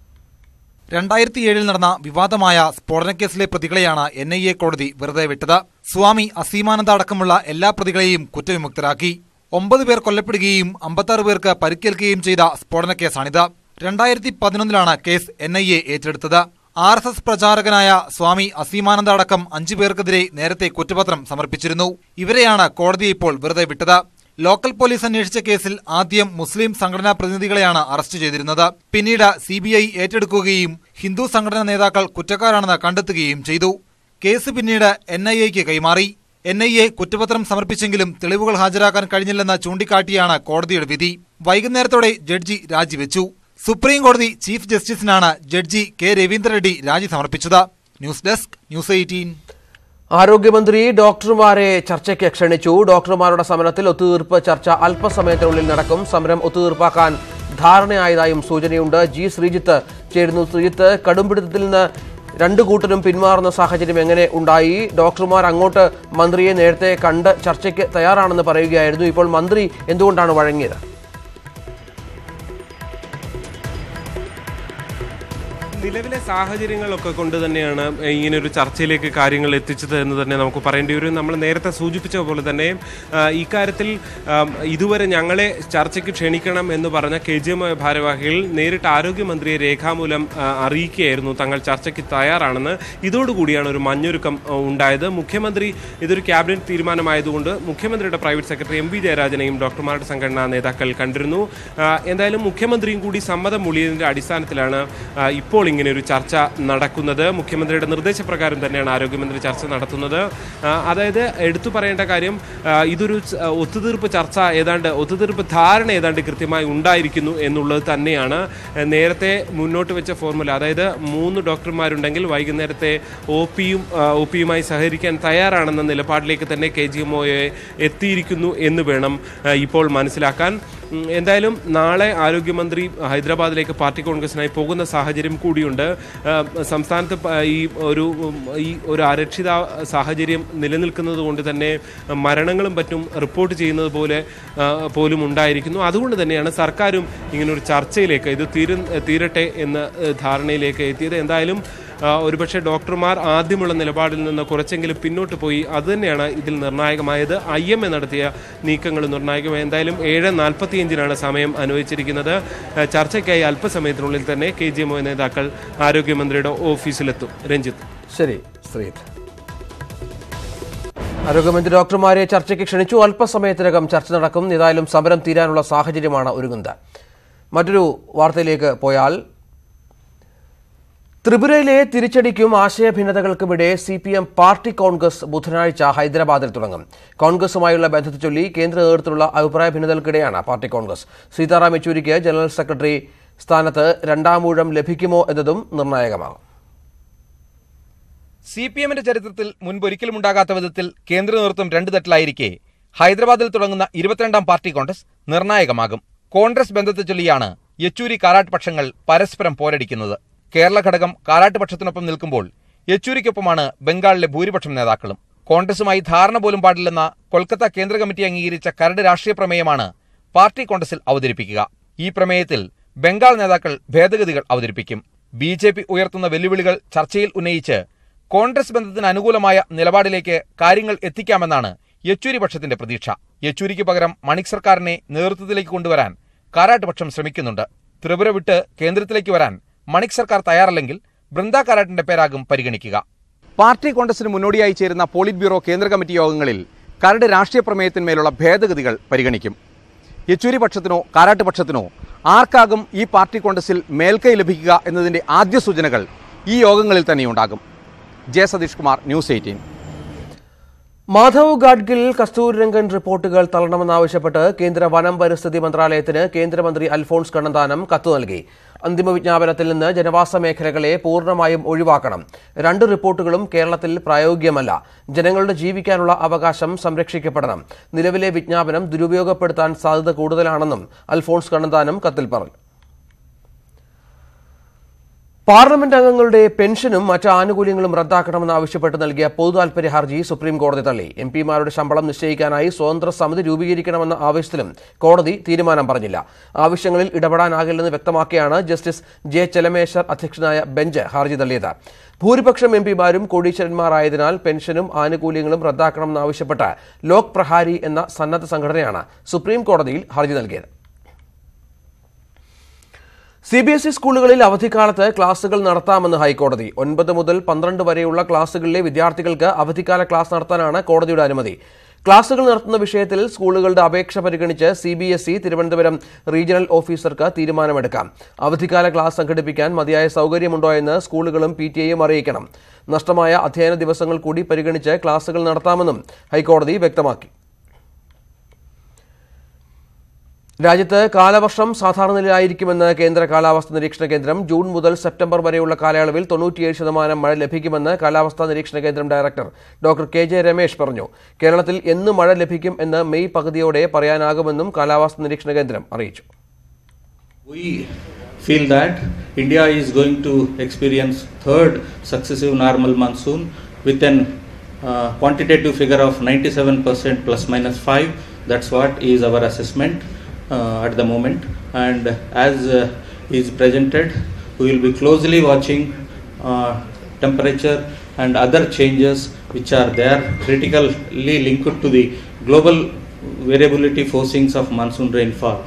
രണ്ടായിരത്തി ഏഴിൽ നടന്ന വിവാദമായ സ്ഫോടനക്കേസിലെ പ്രതികളെയാണ് എൻ ഐ എ കോടതി വെറുതെ വിട്ടത്. സ്വാമി അസീമാനന്ദ അടക്കമുള്ള എല്ലാ പ്രതികളെയും കുറ്റവിമുക്തരാക്കി. ഒമ്പത് പേർ കൊല്ലപ്പെടുകയും അമ്പത്താറ് പേർക്ക് പരിക്കേൽക്കുകയും ചെയ്ത സ്ഫോടനക്കേസാണിത്. രണ്ടായിരത്തി പതിനൊന്നിലാണ് കേസ് എൻ ഐ എ ഏറ്റെടുത്തത്. ആർ എസ് എസ് പ്രചാരകനായ സ്വാമി അസീമാനന്ദ അടക്കം അഞ്ചു പേർക്കെതിരെ നേരത്തെ കുറ്റപത്രം സമർപ്പിച്ചിരുന്നു. ഇവരെയാണ് കോടതി ഇപ്പോൾ വെറുതെ വിട്ടത്. ലോക്കൽ പോലീസ് അന്വേഷിച്ച കേസിൽ ആദ്യം മുസ്ലിം സംഘടനാ പ്രതിനിധികളെയാണ് അറസ്റ്റ് ചെയ്തിരുന്നത്. പിന്നീട് സി ബി ഐ ഏറ്റെടുക്കുകയും ഹിന്ദു സംഘടനാ നേതാക്കൾ കുറ്റക്കാരാണെന്ന് കണ്ടെത്തുകയും ചെയ്തു. കേസ് പിന്നീട് എൻ ഐ എക്ക് കൈമാറി. എൻ ഐ എ കുറ്റപത്രം സമർപ്പിച്ചെങ്കിലും തെളിവുകൾ ഹാജരാക്കാൻ കഴിഞ്ഞില്ലെന്ന് ചൂണ്ടിക്കാട്ടിയാണ് കോടതിയുടെ വിധി. വൈകുന്നേരത്തോടെ ജഡ്ജി രാജിവെച്ചു. സുപ്രീം കോടതി ചീഫ് ജസ്റ്റിസിനാണ് ജഡ്ജി കെ രവീന്ദ്ര റെഡ്ഡി രാജി സമർപ്പിച്ചത്. News desk news eighteen. ആരോഗ്യമന്ത്രി ഡോക്ടർമാരെ ചർച്ചയ്ക്ക് ക്ഷണിച്ചു. ഡോക്ടർമാരുടെ സമരത്തിൽ ഒത്തുതീർപ്പ് ചർച്ച അല്പസമയത്തിനുള്ളിൽ നടക്കും. സമരം ഒത്തുതീർപ്പാക്കാൻ ധാരണയായതായും സൂചനയുണ്ട്. ജി ശ്രീജിത്ത് ചേരുന്നു. ശ്രീജിത്ത്, കടുംപിടുത്തത്തിൽ നിന്ന് രണ്ടു കൂട്ടരും പിന്മാറുന്ന സാഹചര്യം എങ്ങനെ ഉണ്ടായി? ഡോക്ടർമാർ അങ്ങോട്ട് മന്ത്രിയെ നേരത്തെ കണ്ട് ചർച്ചയ്ക്ക് തയ്യാറാണെന്ന് പറയുകയായിരുന്നു. ഇപ്പോൾ മന്ത്രി എന്തുകൊണ്ടാണ് വഴങ്ങിയത്? നിലവിലെ സാഹചര്യങ്ങളൊക്കെ കൊണ്ട് തന്നെയാണ് ഇങ്ങനൊരു ചർച്ചയിലേക്ക് കാര്യങ്ങൾ എത്തിച്ചത് എന്ന് തന്നെ നമുക്ക് പറയേണ്ടി വരും. നമ്മൾ നേരത്തെ സൂചിപ്പിച്ച പോലെ തന്നെ ഇക്കാര്യത്തിൽ ഇതുവരെ ഞങ്ങളെ ചർച്ചയ്ക്ക് ക്ഷണിക്കണം എന്ന് പറഞ്ഞ കെ ജി എം ഭാരവാഹികൾ നേരിട്ട് ആരോഗ്യമന്ത്രിയെ രേഖാമൂലം അറിയിക്കുകയായിരുന്നു തങ്ങൾ ചർച്ചയ്ക്ക് തയ്യാറാണെന്ന്. ഇതോടുകൂടിയാണ് ഒരു മഞ്ഞൊരുക്കം ഉണ്ടായത്. മുഖ്യമന്ത്രി ഇതൊരു ക്യാബിനറ്റ് തീരുമാനമായതുകൊണ്ട് മുഖ്യമന്ത്രിയുടെ പ്രൈവറ്റ് സെക്രട്ടറി എം വി ജയരാജനെയും ഡോക്ടർമാരുടെ സംഘടനാ നേതാക്കൾ കണ്ടിരുന്നു. എന്തായാലും മുഖ്യമന്ത്രിയും കൂടി സമ്മതം മൂളിയതിൻ്റെ അടിസ്ഥാനത്തിലാണ് ഇപ്പോൾ ഇങ്ങനെ ഒരു ചർച്ച നടക്കുന്നത്. മുഖ്യമന്ത്രിയുടെ നിർദ്ദേശപ്രകാരം തന്നെയാണ് ആരോഗ്യമന്ത്രി ചർച്ച നടത്തുന്നത്. അതായത് എടുത്തു പറയേണ്ട കാര്യം, ഇതൊരു ഒത്തുതീർപ്പ് ചർച്ച ഏതാണ്ട് ഒത്തുതീർപ്പ് ധാരണ ഏതാണ്ട് കൃത്യമായി ഉണ്ടായിരിക്കുന്നു എന്നുള്ളത് തന്നെയാണ്. നേരത്തെ മുന്നോട്ട് വെച്ച ഫോർമുല, അതായത് മൂന്ന് ഡോക്ടർമാരുണ്ടെങ്കിൽ വൈകുന്നേരത്തെ ഒ പിയും ഒ പിയുമായി സഹകരിക്കാൻ തയ്യാറാണെന്ന നിലപാടിലേക്ക് തന്നെ കെ ജി എം ഒയെ എത്തിയിരിക്കുന്നു എന്ന് വേണം ഇപ്പോൾ മനസ്സിലാക്കാൻ. എന്തായാലും നാളെ ആരോഗ്യമന്ത്രി ഹൈദരാബാദിലേക്ക് പാർട്ടി കോൺഗ്രസിനായി പോകുന്ന സാഹചര്യം കൂടിയുണ്ട്. സംസ്ഥാനത്ത് ഈ ഒരു ഈ ഒരു അരക്ഷിത സാഹചര്യം നിലനിൽക്കുന്നത് കൊണ്ട് തന്നെ മരണങ്ങളും മറ്റും റിപ്പോർട്ട് ചെയ്യുന്നത് പോലെ പോലും ഉണ്ടായിരിക്കുന്നു. അതുകൊണ്ട് തന്നെയാണ് സർക്കാരും ഇങ്ങനൊരു ചർച്ചയിലേക്ക് ഇത് തീര തീരട്ടെ എന്ന ധാരണയിലേക്ക് എത്തിയത്. എന്തായാലും ഒരുപക്ഷെ ഡോക്ടർമാർ ആദ്യമുള്ള നിലപാടിൽ നിന്ന് കുറച്ചെങ്കിലും പിന്നോട്ട് പോയി. അതുതന്നെയാണ് ഇതിൽ നിർണായകമായത്. ഐ എം എ നടത്തിയ നീക്കങ്ങൾ നിർണായകമായി. എന്തായാലും ഏഴ് നാൽപ്പത്തിയഞ്ചിനാണ് സമയം അനുവദിച്ചിരിക്കുന്നത്. ചർച്ചയ്ക്കായി അല്പസമയത്തിനുള്ളിൽ തന്നെ കെ ജി എം ഒ നേതാക്കൾ ആരോഗ്യമന്ത്രിയുടെ ഓഫീസിലെത്തും. രഞ്ജിത്ത്. ശരി ശ്രീത്. ആരോഗ്യമന്ത്രി ഡോക്ടർമാരെ ചർച്ചയ്ക്ക് ക്ഷണിച്ചു. അല്പസമയത്തിനകം ചർച്ച നടക്കും. ഏതായാലും സമരം തീരാനുള്ള സാഹചര്യമാണ് ഒരുങ്ങുന്നത്. മറ്റൊരു വാർത്തയിലേക്ക് പോയാൽ, ത്രിപുരയിലെ തിരിച്ചടിക്കും ആശയഭിന്നതകൾക്കുമിടെ C P M party Congress ബുധനാഴ്ച ഹൈദരാബാദിൽ തുടങ്ങും. കോൺഗ്രസുമായുള്ള ബന്ധത്തെ ചൊല്ലി കേന്ദ്ര നേതൃത്വത്തിലുള്ള അഭിപ്രായ ഭിന്നതകൾക്കിടെയാണ് പാർട്ടി കോൺഗ്രസ്. സീതാറാം യെച്ചൂരിക്ക് ജനറൽ സെക്രട്ടറി സ്ഥാനത്ത് രണ്ടാമൂഴം ലഭിക്കുമോ എന്നതും നിർണായകമാകും. സി പി എമ്മിന്റെ ചരിത്രത്തിൽ മുൻപൊരിക്കലും ഉണ്ടാകാത്ത വിധത്തിൽ കേന്ദ്ര നേതൃത്വം രണ്ടു തട്ടിലായിരിക്കെ ഹൈദരാബാദിൽ തുടങ്ങുന്ന ഇരുപത്തിരണ്ടാം പാർട്ടി കോൺഗ്രസ് നിർണായകമാകും. കോൺഗ്രസ് ബന്ധത്തെ ചൊല്ലിയാണ് യെച്ചൂരി കാരാട്ട് പക്ഷങ്ങൾ പരസ്പരം പോരടിക്കുന്നത്. കേരള ഘടകം കാരാട്ട് പക്ഷത്തിനൊപ്പം നിൽക്കുമ്പോൾ യെച്ചൂരിക്കൊപ്പമാണ് ബംഗാളിലെ ഭൂരിപക്ഷം നേതാക്കളും. കോൺഗ്രസുമായി ധാരണ പോലും പാടില്ലെന്ന കൊൽക്കത്ത കേന്ദ്ര കമ്മിറ്റി അംഗീകരിച്ച കരട് രാഷ്ട്രീയ പ്രമേയമാണ് പാർട്ടി കോൺഗ്രസിൽ അവതരിപ്പിക്കുക. ഈ പ്രമേയത്തിൽ ബംഗാൾ നേതാക്കൾ ഭേദഗതികൾ അവതരിപ്പിക്കും. ബി ജെ പി ഉയർത്തുന്ന വെല്ലുവിളികൾ ചർച്ചയിൽ ഉന്നയിച്ച് കോൺഗ്രസ് ബന്ധത്തിന് അനുകൂലമായ നിലപാടിലേക്ക് കാര്യങ്ങൾ എത്തിക്കാമെന്നാണ് യെച്ചൂരി പക്ഷത്തിന്റെ പ്രതീക്ഷ. യെച്ചൂരിക്ക് പകരം മണിക് സർക്കാരിനെ നേതൃത്വത്തിലേക്ക് കൊണ്ടുവരാൻ കാരാട്ട് പക്ഷം ശ്രമിക്കുന്നുണ്ട്. ത്രിപുര വിട്ട് കേന്ദ്രത്തിലേക്ക് വരാൻ മണിക് സർക്കാർ തയ്യാറല്ലെങ്കിൽ ബൃന്ദ കാരാട്ടിന്റെ പേരാകും പരിഗണിക്കുക. പാർട്ടി കോൺഗ്രസിന് മുന്നോടിയായി ചേരുന്ന പോളിറ്റ് ബ്യൂറോ കേന്ദ്ര കമ്മിറ്റി യോഗങ്ങളിൽ കരട് രാഷ്ട്രീയ പ്രമേയത്തിന്മേലുള്ള ഭേദഗതികൾ പരിഗണിക്കും. യെച്ചൂരി പക്ഷത്തിനോ കാരാട്ട് പക്ഷത്തിനോ ആർക്കാകും ഈ പാർട്ടി കോൺഗ്രസിൽ മേൽക്കൈ ലഭിക്കുക എന്നതിന്റെ ആദ്യ സൂചനകൾ ഈ യോഗങ്ങളിൽ തന്നെയുണ്ടാകും. J Satheesh Kumar, news eighteen. Madhav Gadgil Kasturirangan റിപ്പോർട്ടുകൾ തള്ളണമെന്നാവശ്യപ്പെട്ട് കേന്ദ്ര വനം പരിസ്ഥിതി മന്ത്രാലയത്തിന് കേന്ദ്രമന്ത്രി അൽഫോൺസ് കണ്ണന്താനം കത്ത് നൽകി. അന്തിമ വിജ്ഞാപനത്തിൽ നിന്ന് ജനവാസ മേഖലകളെ പൂർണ്ണമായും ഒഴിവാക്കണം. രണ്ട് റിപ്പോർട്ടുകളും കേരളത്തിൽ പ്രായോഗികമല്ല. ജനങ്ങളുടെ ജീവിക്കാനുള്ള അവകാശം സംരക്ഷിക്കപ്പെടണം. നിലവിലെ വിജ്ഞാപനം ദുരുപയോഗപ്പെടുത്താൻ സാധ്യത കൂടുതലാണെന്നും അൽഫോൺസ് കണ്ണന്താനം കത്തിൽ പറഞ്ഞു. പാർലമെന്റ് അംഗങ്ങളുടെ പെൻഷനും മറ്റ് ആനുകൂല്യങ്ങളും റദ്ദാക്കണമെന്നാവശ്യപ്പെട്ട് നൽകിയ പൊതുതാൽപര്യ ഹർജി സുപ്രീം കോടതി തള്ളി. എം പിമാരുടെ ശമ്പളം നിശ്ചയിക്കാനായി സ്വതന്ത്ര സമിതി രൂപീകരിക്കണമെന്ന ആവശ്യത്തിലും കോടതി തീരുമാനം പറഞ്ഞില്ല. ആവശ്യങ്ങളിൽ ഇടപെടാനാകില്ലെന്ന് വ്യക്തമാക്കിയാണ് ജസ്റ്റിസ് ജെ ചെലമേശ്വർ അധ്യക്ഷനായ ബെഞ്ച് ഹർജി തള്ളിയത്. ഭൂരിപക്ഷം എം പിമാരും കോടീശ്വരന്മാരായതിനാൽ പെൻഷനും ആനുകൂല്യങ്ങളും റദ്ദാക്കണമെന്നാവശ്യപ്പെട്ട് ലോക് പ്രഹാരി എന്ന സന്നദ്ധ സംഘടനയാണ് സുപ്രീം കോടതിയിൽ ഹർജി നൽകിയത്. സി ബി എസ് ഇ സ്കൂളുകളിൽ അവധിക്കാലത്ത് ക്ലാസുകൾ നടത്താമെന്ന് ഹൈക്കോടതി. ഒൻപത് മുതൽ പന്ത്രണ്ട് വരെയുള്ള ക്ലാസുകളിലെ വിദ്യാർത്ഥികൾക്ക് അവധിക്കാല ക്ലാസ് നടത്താനാണ് കോടതിയുടെ അനുമതി. ക്ലാസുകൾ നടത്തുന്ന വിഷയത്തിൽ സ്കൂളുകളുടെ അപേക്ഷ പരിഗണിച്ച് C B S E Thiruvananthapuram regional ഓഫീസർക്ക് തീരുമാനമെടുക്കാം. അവധിക്കാല ക്ലാസ് സംഘടിപ്പിക്കാൻ മതിയായ സൗകര്യമുണ്ടോ എന്ന് സ്കൂളുകളും പി ടി എയും അറിയിക്കണം. നഷ്ടമായ അധ്യയന ദിവസങ്ങൾ കൂടി പരിഗണിച്ച് ക്ലാസുകൾ നടത്താമെന്നും ഹൈക്കോടതി വ്യക്തമാക്കി. രാജ്യത്ത് കാലവർഷം സാധാരണ നിലയിലായിരിക്കുമെന്ന് കേന്ദ്ര കാലാവസ്ഥാ നിരീക്ഷണ കേന്ദ്രം. ജൂൺ മുതൽ സെപ്റ്റംബർ വരെയുള്ള കാലയളവിൽ തൊണ്ണൂറ്റിയേഴ് ശതമാനം മഴ ലഭിക്കുമെന്ന് കാലാവസ്ഥാ നിരീക്ഷണ കേന്ദ്രം director doctor K J Ramesh പറഞ്ഞു. കേരളത്തിൽ എന്ന് മഴ ലഭിക്കും എന്ന് മെയ് പകുതിയോടെ പറയാനാകുമെന്നും കാലാവസ്ഥാ നിരീക്ഷണ കേന്ദ്രം അറിയിച്ചു. We feel that India is going to experience third successive normal monsoon with an uh, quantitative figure of ninety-seven percent plus minus five. That's what is our assessment Uh, at the moment, and as uh, is presented We will be closely watching uh, temperature and other changes which are there critically linked to the global variability forcings of monsoon rainfall.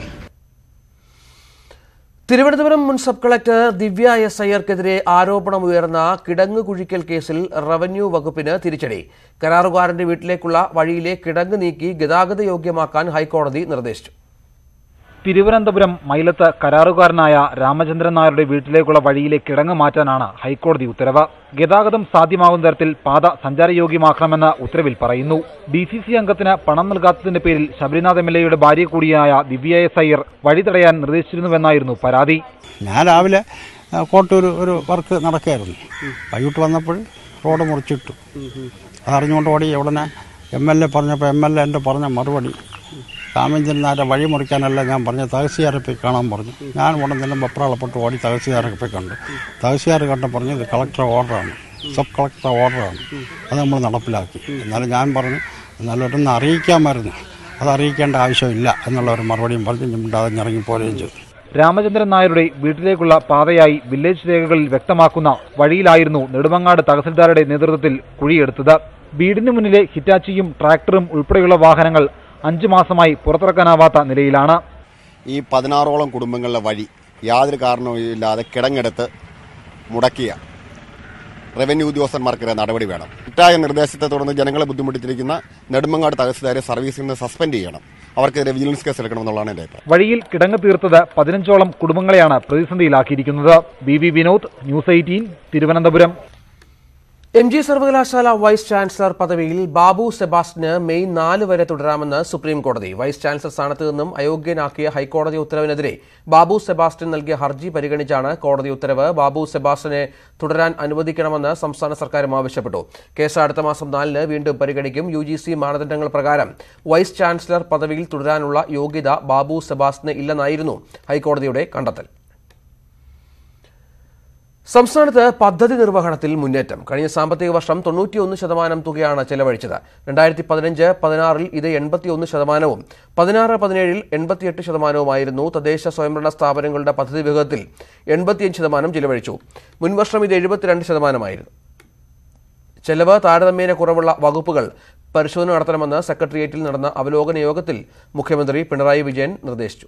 Thiruvananthapuram മുൻ സബ് കളക്ടർ ദിവ്യ എസ് അയ്യർക്കെതിരെ ആരോപണമുയർന്ന കിടങ്ങ് കുഴിക്കൽ കേസിൽ റവന്യൂ വകുപ്പിന് തിരിച്ചടി. കരാറുകാരന്റെ വീട്ടിലേക്കുള്ള വഴിയിലെ കിടങ്ങ് നീക്കി ഗതാഗത യോഗ്യമാക്കാൻ ഹൈക്കോടതി നിർദ്ദേശിച്ചു. തിരുവനന്തപുരം മൈലത്ത് കരാറുകാരനായ രാമചന്ദ്രൻ നായരുടെ വീട്ടിലേക്കുള്ള വഴിയിലെ കിടങ്ങ് മാറ്റാനാണ് ഹൈക്കോടതി ഉത്തരവ്. ഗതാഗതം സാധ്യമാകുന്ന തരത്തിൽ പാത സഞ്ചാരയോഗ്യമാക്കണമെന്ന് ഉത്തരവിൽ പറയുന്നു. ഡി സി സി അംഗത്തിന് പണം നൽകാത്തതിന്റെ പേരിൽ ശബരിനാഥ് എം എൽ എയുടെ ഭാര്യ കൂടിയായ ദിവ്യ എസ് അയ്യർ വഴി തടയാൻ നിർദ്ദേശിച്ചിരുന്നുവെന്നായിരുന്നു പരാതി. ഞാൻ രാവിലെ കോട്ടൂർ ഒരു വർക്ക് നടക്കുകയായിരുന്നു. വൈകിട്ട് വന്നപ്പോൾ റോഡ് മുറിച്ചിട്ടു. അതറിഞ്ഞുകൊണ്ട് ഓടി ഉടനെ എം എൽ എ പറഞ്ഞപ്പോൾ എം എൽ എ എൻ്റെ പറഞ്ഞ മറുപടി, രാമചന്ദ്രൻ നായരെ വഴി മുറിക്കാനല്ല ഞാൻ പറഞ്ഞ തഹസിൽദാരെ പോയി കാണാൻ പറഞ്ഞു. ഞാൻ ഉടൻ തന്നെ വെപ്രാളപ്പെട്ട് ഓടി തഹസിൽദാരൊക്കെ പോയി കണ്ടു. തഹസിൽദാർ കണ്ട പറഞ്ഞു ഇത് കളക്ടർ ഓർഡറാണ്, സബ് കളക്ടർ ഓർഡറാണ്, അത് നമ്മൾ നടപ്പിലാക്കി. എന്നാലും ഞാൻ പറഞ്ഞു എന്നാലും ഒരൊന്ന് അറിയിക്കാമായിരുന്നു, അത് അറിയിക്കേണ്ട ആവശ്യമില്ല എന്നുള്ള ഒരു മറുപടിയും പറഞ്ഞ് മിണ്ടാതെ ഇറങ്ങിപ്പോരുകയും ചെയ്തു. രാമചന്ദ്രൻ നായരുടെ വീട്ടിലേക്കുള്ള പാതയായി വില്ലേജ് രേഖകളിൽ വ്യക്തമാക്കുന്ന വഴിയിലായിരുന്നു നെടുമങ്ങാട് തഹസിൽദാരുടെ നേതൃത്വത്തിൽ കുഴിയെടുത്തത്. വീടിന് മുന്നിലെ ഹിറ്റാച്ചിയും ട്രാക്ടറും ഉൾപ്പെടെയുള്ള വാഹനങ്ങൾ അഞ്ചു മാസമായി പുറത്തിറക്കാനാവാത്ത നിലയിലാണ്. ഈ പതിനാറോളം കുടുംബങ്ങളുടെ വഴി യാതൊരു കാരണവുമില്ലാതെ കിടങ്ങെടുത്ത് മുടക്കിയ റവന്യൂ ഉദ്യോഗസ്ഥന്മാർക്കെതിരെ നടപടി വേണം. തെറ്റായ നിർദ്ദേശത്തെ തുടർന്ന് ജനങ്ങളെ ബുദ്ധിമുട്ടിച്ചിരിക്കുന്ന നെടുമങ്ങാട് തഹസിൽദാരെ സർവീസിൽ നിന്ന് സസ്പെൻഡ് ചെയ്യണം. അവർക്കെതിരെ വിജിലൻസ് കേസ് എടുക്കണമെന്നുള്ളതാണ് എന്റെ അഭിപ്രായം. വഴിയിൽ കിടങ്ങ് തീർത്തത് പതിനഞ്ചോളം കുടുംബങ്ങളെയാണ് പ്രതിസന്ധിയിലാക്കിയിരിക്കുന്നത്. B B Vinod, news eighteen, Thiruvananthapuram. M G സർവകലാശാല വൈസ് ചാൻസലർ പദവിയിൽ ബാബു സെബാസ്റ്റിന് മെയ് നാല് വരെ തുടരാമെന്ന് സുപ്രീം കോടതി. വൈസ് ചാൻസലർ സ്ഥാനത്ത് നിന്നും അയോഗ്യനാക്കിയ ഹൈക്കോടതി ഉത്തരവിനെതിരെ ബാബു സെബാസ്റ്റ്യൻ നൽകിയ ഹർജി പരിഗണിച്ചാണ് കോടതി ഉത്തരവ്. ബാബു സെബാസ്റ്റ്യനെ തുടരാൻ അനുവദിക്കണമെന്ന് സംസ്ഥാന സർക്കാരും ആവശ്യപ്പെട്ടു. കേസ് അടുത്ത മാസം നാലിന് വീണ്ടും പരിഗണിക്കും. യു ജി സി മാനദണ്ഡങ്ങൾ പ്രകാരം വൈസ് ചാൻസലർ പദവിയിൽ തുടരാനുള്ള യോഗ്യത ബാബു സെബാസ്റ്റിന് ഇല്ലെന്നായിരുന്നു ഹൈക്കോടതിയുടെ കണ്ടെത്തൽ. സംസ്ഥാനത്ത് പദ്ധതി നിർവഹണത്തിൽ മുന്നേറ്റം. കഴിഞ്ഞ സാമ്പത്തിക വർഷം തൊണ്ണൂറ്റിയൊന്ന് ശതമാനം തുകയാണ് ചെലവഴിച്ചത്. രണ്ടായിരത്തി പതിനഞ്ച് പതിനാറിൽ ഇത് എൺപത്തിയൊന്ന് ശതമാനവും പതിനാറ് പതിനേഴിൽ എൺപത്തിയെട്ട് ശതമാനവുമായിരുന്നു. തദ്ദേശ സ്വയംഭരണ സ്ഥാപനങ്ങളുടെ പദ്ധതി വിഹിതത്തിൽ എൺപത്തിയഞ്ച് ശതമാനം ചെലവഴിച്ചു. മുൻവർഷം ഇത് എഴുപത്തിരണ്ട് ശതമാനമായിരുന്നു. ചെലവ് താരതമ്യേന കുറവുള്ള വകുപ്പുകൾ പരിശോധന നടത്തണമെന്ന് സെക്രട്ടേറിയറ്റിൽ നടന്ന അവലോകന യോഗത്തിൽ മുഖ്യമന്ത്രി പിണറായി വിജയൻ നിർദ്ദേശിച്ചു.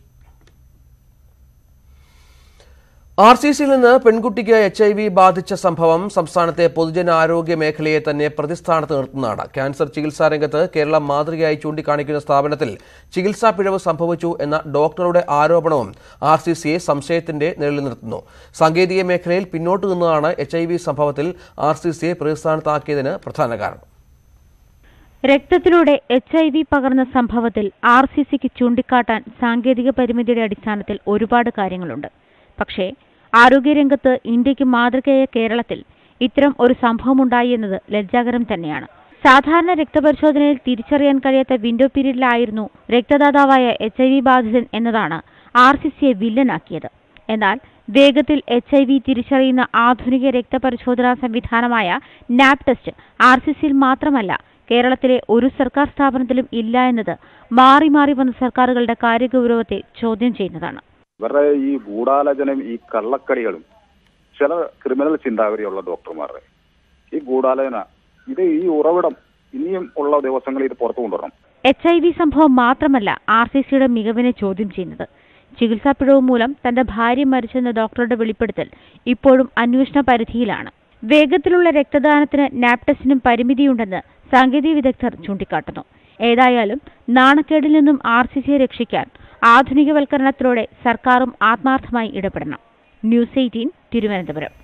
ആർ സി സിയിൽ നിന്ന് പെൺകുട്ടിക്ക് എച്ച് ഐ വി ബാധിച്ച സംഭവം സംസ്ഥാനത്തെ പൊതുജനാരോഗ്യ മേഖലയെ തന്നെ പ്രതിസ്ഥാനത്ത് നിർത്തുന്നതാണ്. ക്യാൻസർ ചികിത്സാ രംഗത്ത് കേരളം മാതൃകയായി ചൂണ്ടിക്കാണിക്കുന്ന സ്ഥാപനത്തിൽ ചികിത്സാ പിഴവ് സംഭവിച്ചു എന്ന ഡോക്ടറുടെ ആരോപണവും ആർ സി സിയെ സംശയത്തിന്റെ നിഴലിൽ നിർത്തുന്നു. സാങ്കേതിക മേഖലയിൽ പിന്നോട്ട് നിന്നതാണ് എച്ച് ഐ വി സംഭവത്തിൽ ആർ സി സിയെ പ്രതിസ്ഥാനത്താക്കിയതിന് പ്രധാന കാരണം. രക്തത്തിലൂടെ എച്ച് ഐ വി പകർന്ന സംഭവത്തിൽ ആർ സി സിക്ക് ചൂണ്ടിക്കാട്ടാൻ സാങ്കേതിക പരിമിതിയുടെ അടിസ്ഥാനത്തിൽ ഒരുപാട് കാര്യങ്ങളുണ്ട്. പക്ഷേ ആരോഗ്യരംഗത്ത് ഇന്ത്യക്ക് മാതൃകയായ കേരളത്തിൽ ഇത്തരം ഒരു സംഭവമുണ്ടായി എന്നത് ലജ്ജാകരം തന്നെയാണ്. സാധാരണ രക്തപരിശോധനയിൽ തിരിച്ചറിയാൻ കഴിയാത്ത വിൻഡോ പീരീഡിലായിരുന്നു രക്തദാതാവായ എച്ച് ഐ വി ബാധിതൻ എന്നതാണ് ആർ സി സിയെ വില്ലനാക്കിയത്. എന്നാൽ വേഗത്തിൽ എച്ച് ഐ വി തിരിച്ചറിയുന്ന ആധുനിക രക്തപരിശോധനാ സംവിധാനമായ നാപ് ടെസ്റ്റ് ആർ സി സിയിൽ മാത്രമല്ല കേരളത്തിലെ ഒരു സർക്കാർ സ്ഥാപനത്തിലും ഇല്ല എന്നത് മാറി മാറി വന്ന സർക്കാരുകളുടെ കാര്യഗൗരവത്തെ ചോദ്യം ചെയ്യുന്നതാണ്. ഇവരുടെ ഈ ഗൂഢാലോചനയും ഈ കള്ളക്കളികളും ചില ക്രിമിനൽ ചിന്താഗതിയുള്ള ഡോക്ടർമാരുടെ ഈ ഗൂഢാലോചന ഇത് ഈ ഉറവിടം ഇനിയും ഉള്ള ദിവസങ്ങളിൽ ഇത് പുറത്തു കൊണ്ടുവരണം. എച്ച് ഐ വി സംഭവം മാത്രമല്ല ആർ സി സിയുടെ മികവിനെ ചോദ്യം ചെയ്യുന്നത്. ചികിത്സാ പിഴവ് മൂലം തന്റെ ഭാര്യ മരിച്ചെന്ന ഡോക്ടറുടെ വെളിപ്പെടുത്തൽ ഇപ്പോഴും അന്വേഷണ പരിധിയിലാണ്. വേഗത്തിലുള്ള രക്തദാനത്തിന് നാപ് ടെസ്റ്റിനും പരിമിതിയുണ്ടെന്ന് സാങ്കേതിക വിദഗ്ധർ ചൂണ്ടിക്കാട്ടുന്നു. ഏതായാലും നാണക്കേടിൽ നിന്നും ആർ സി സിയെ രക്ഷിക്കാൻ ആധുനികവൽക്കരണത്തിലൂടെ സർക്കാരും ആത്മാർത്ഥമായി ഇടപെടണം. News eighteen Thiruvananthapuram.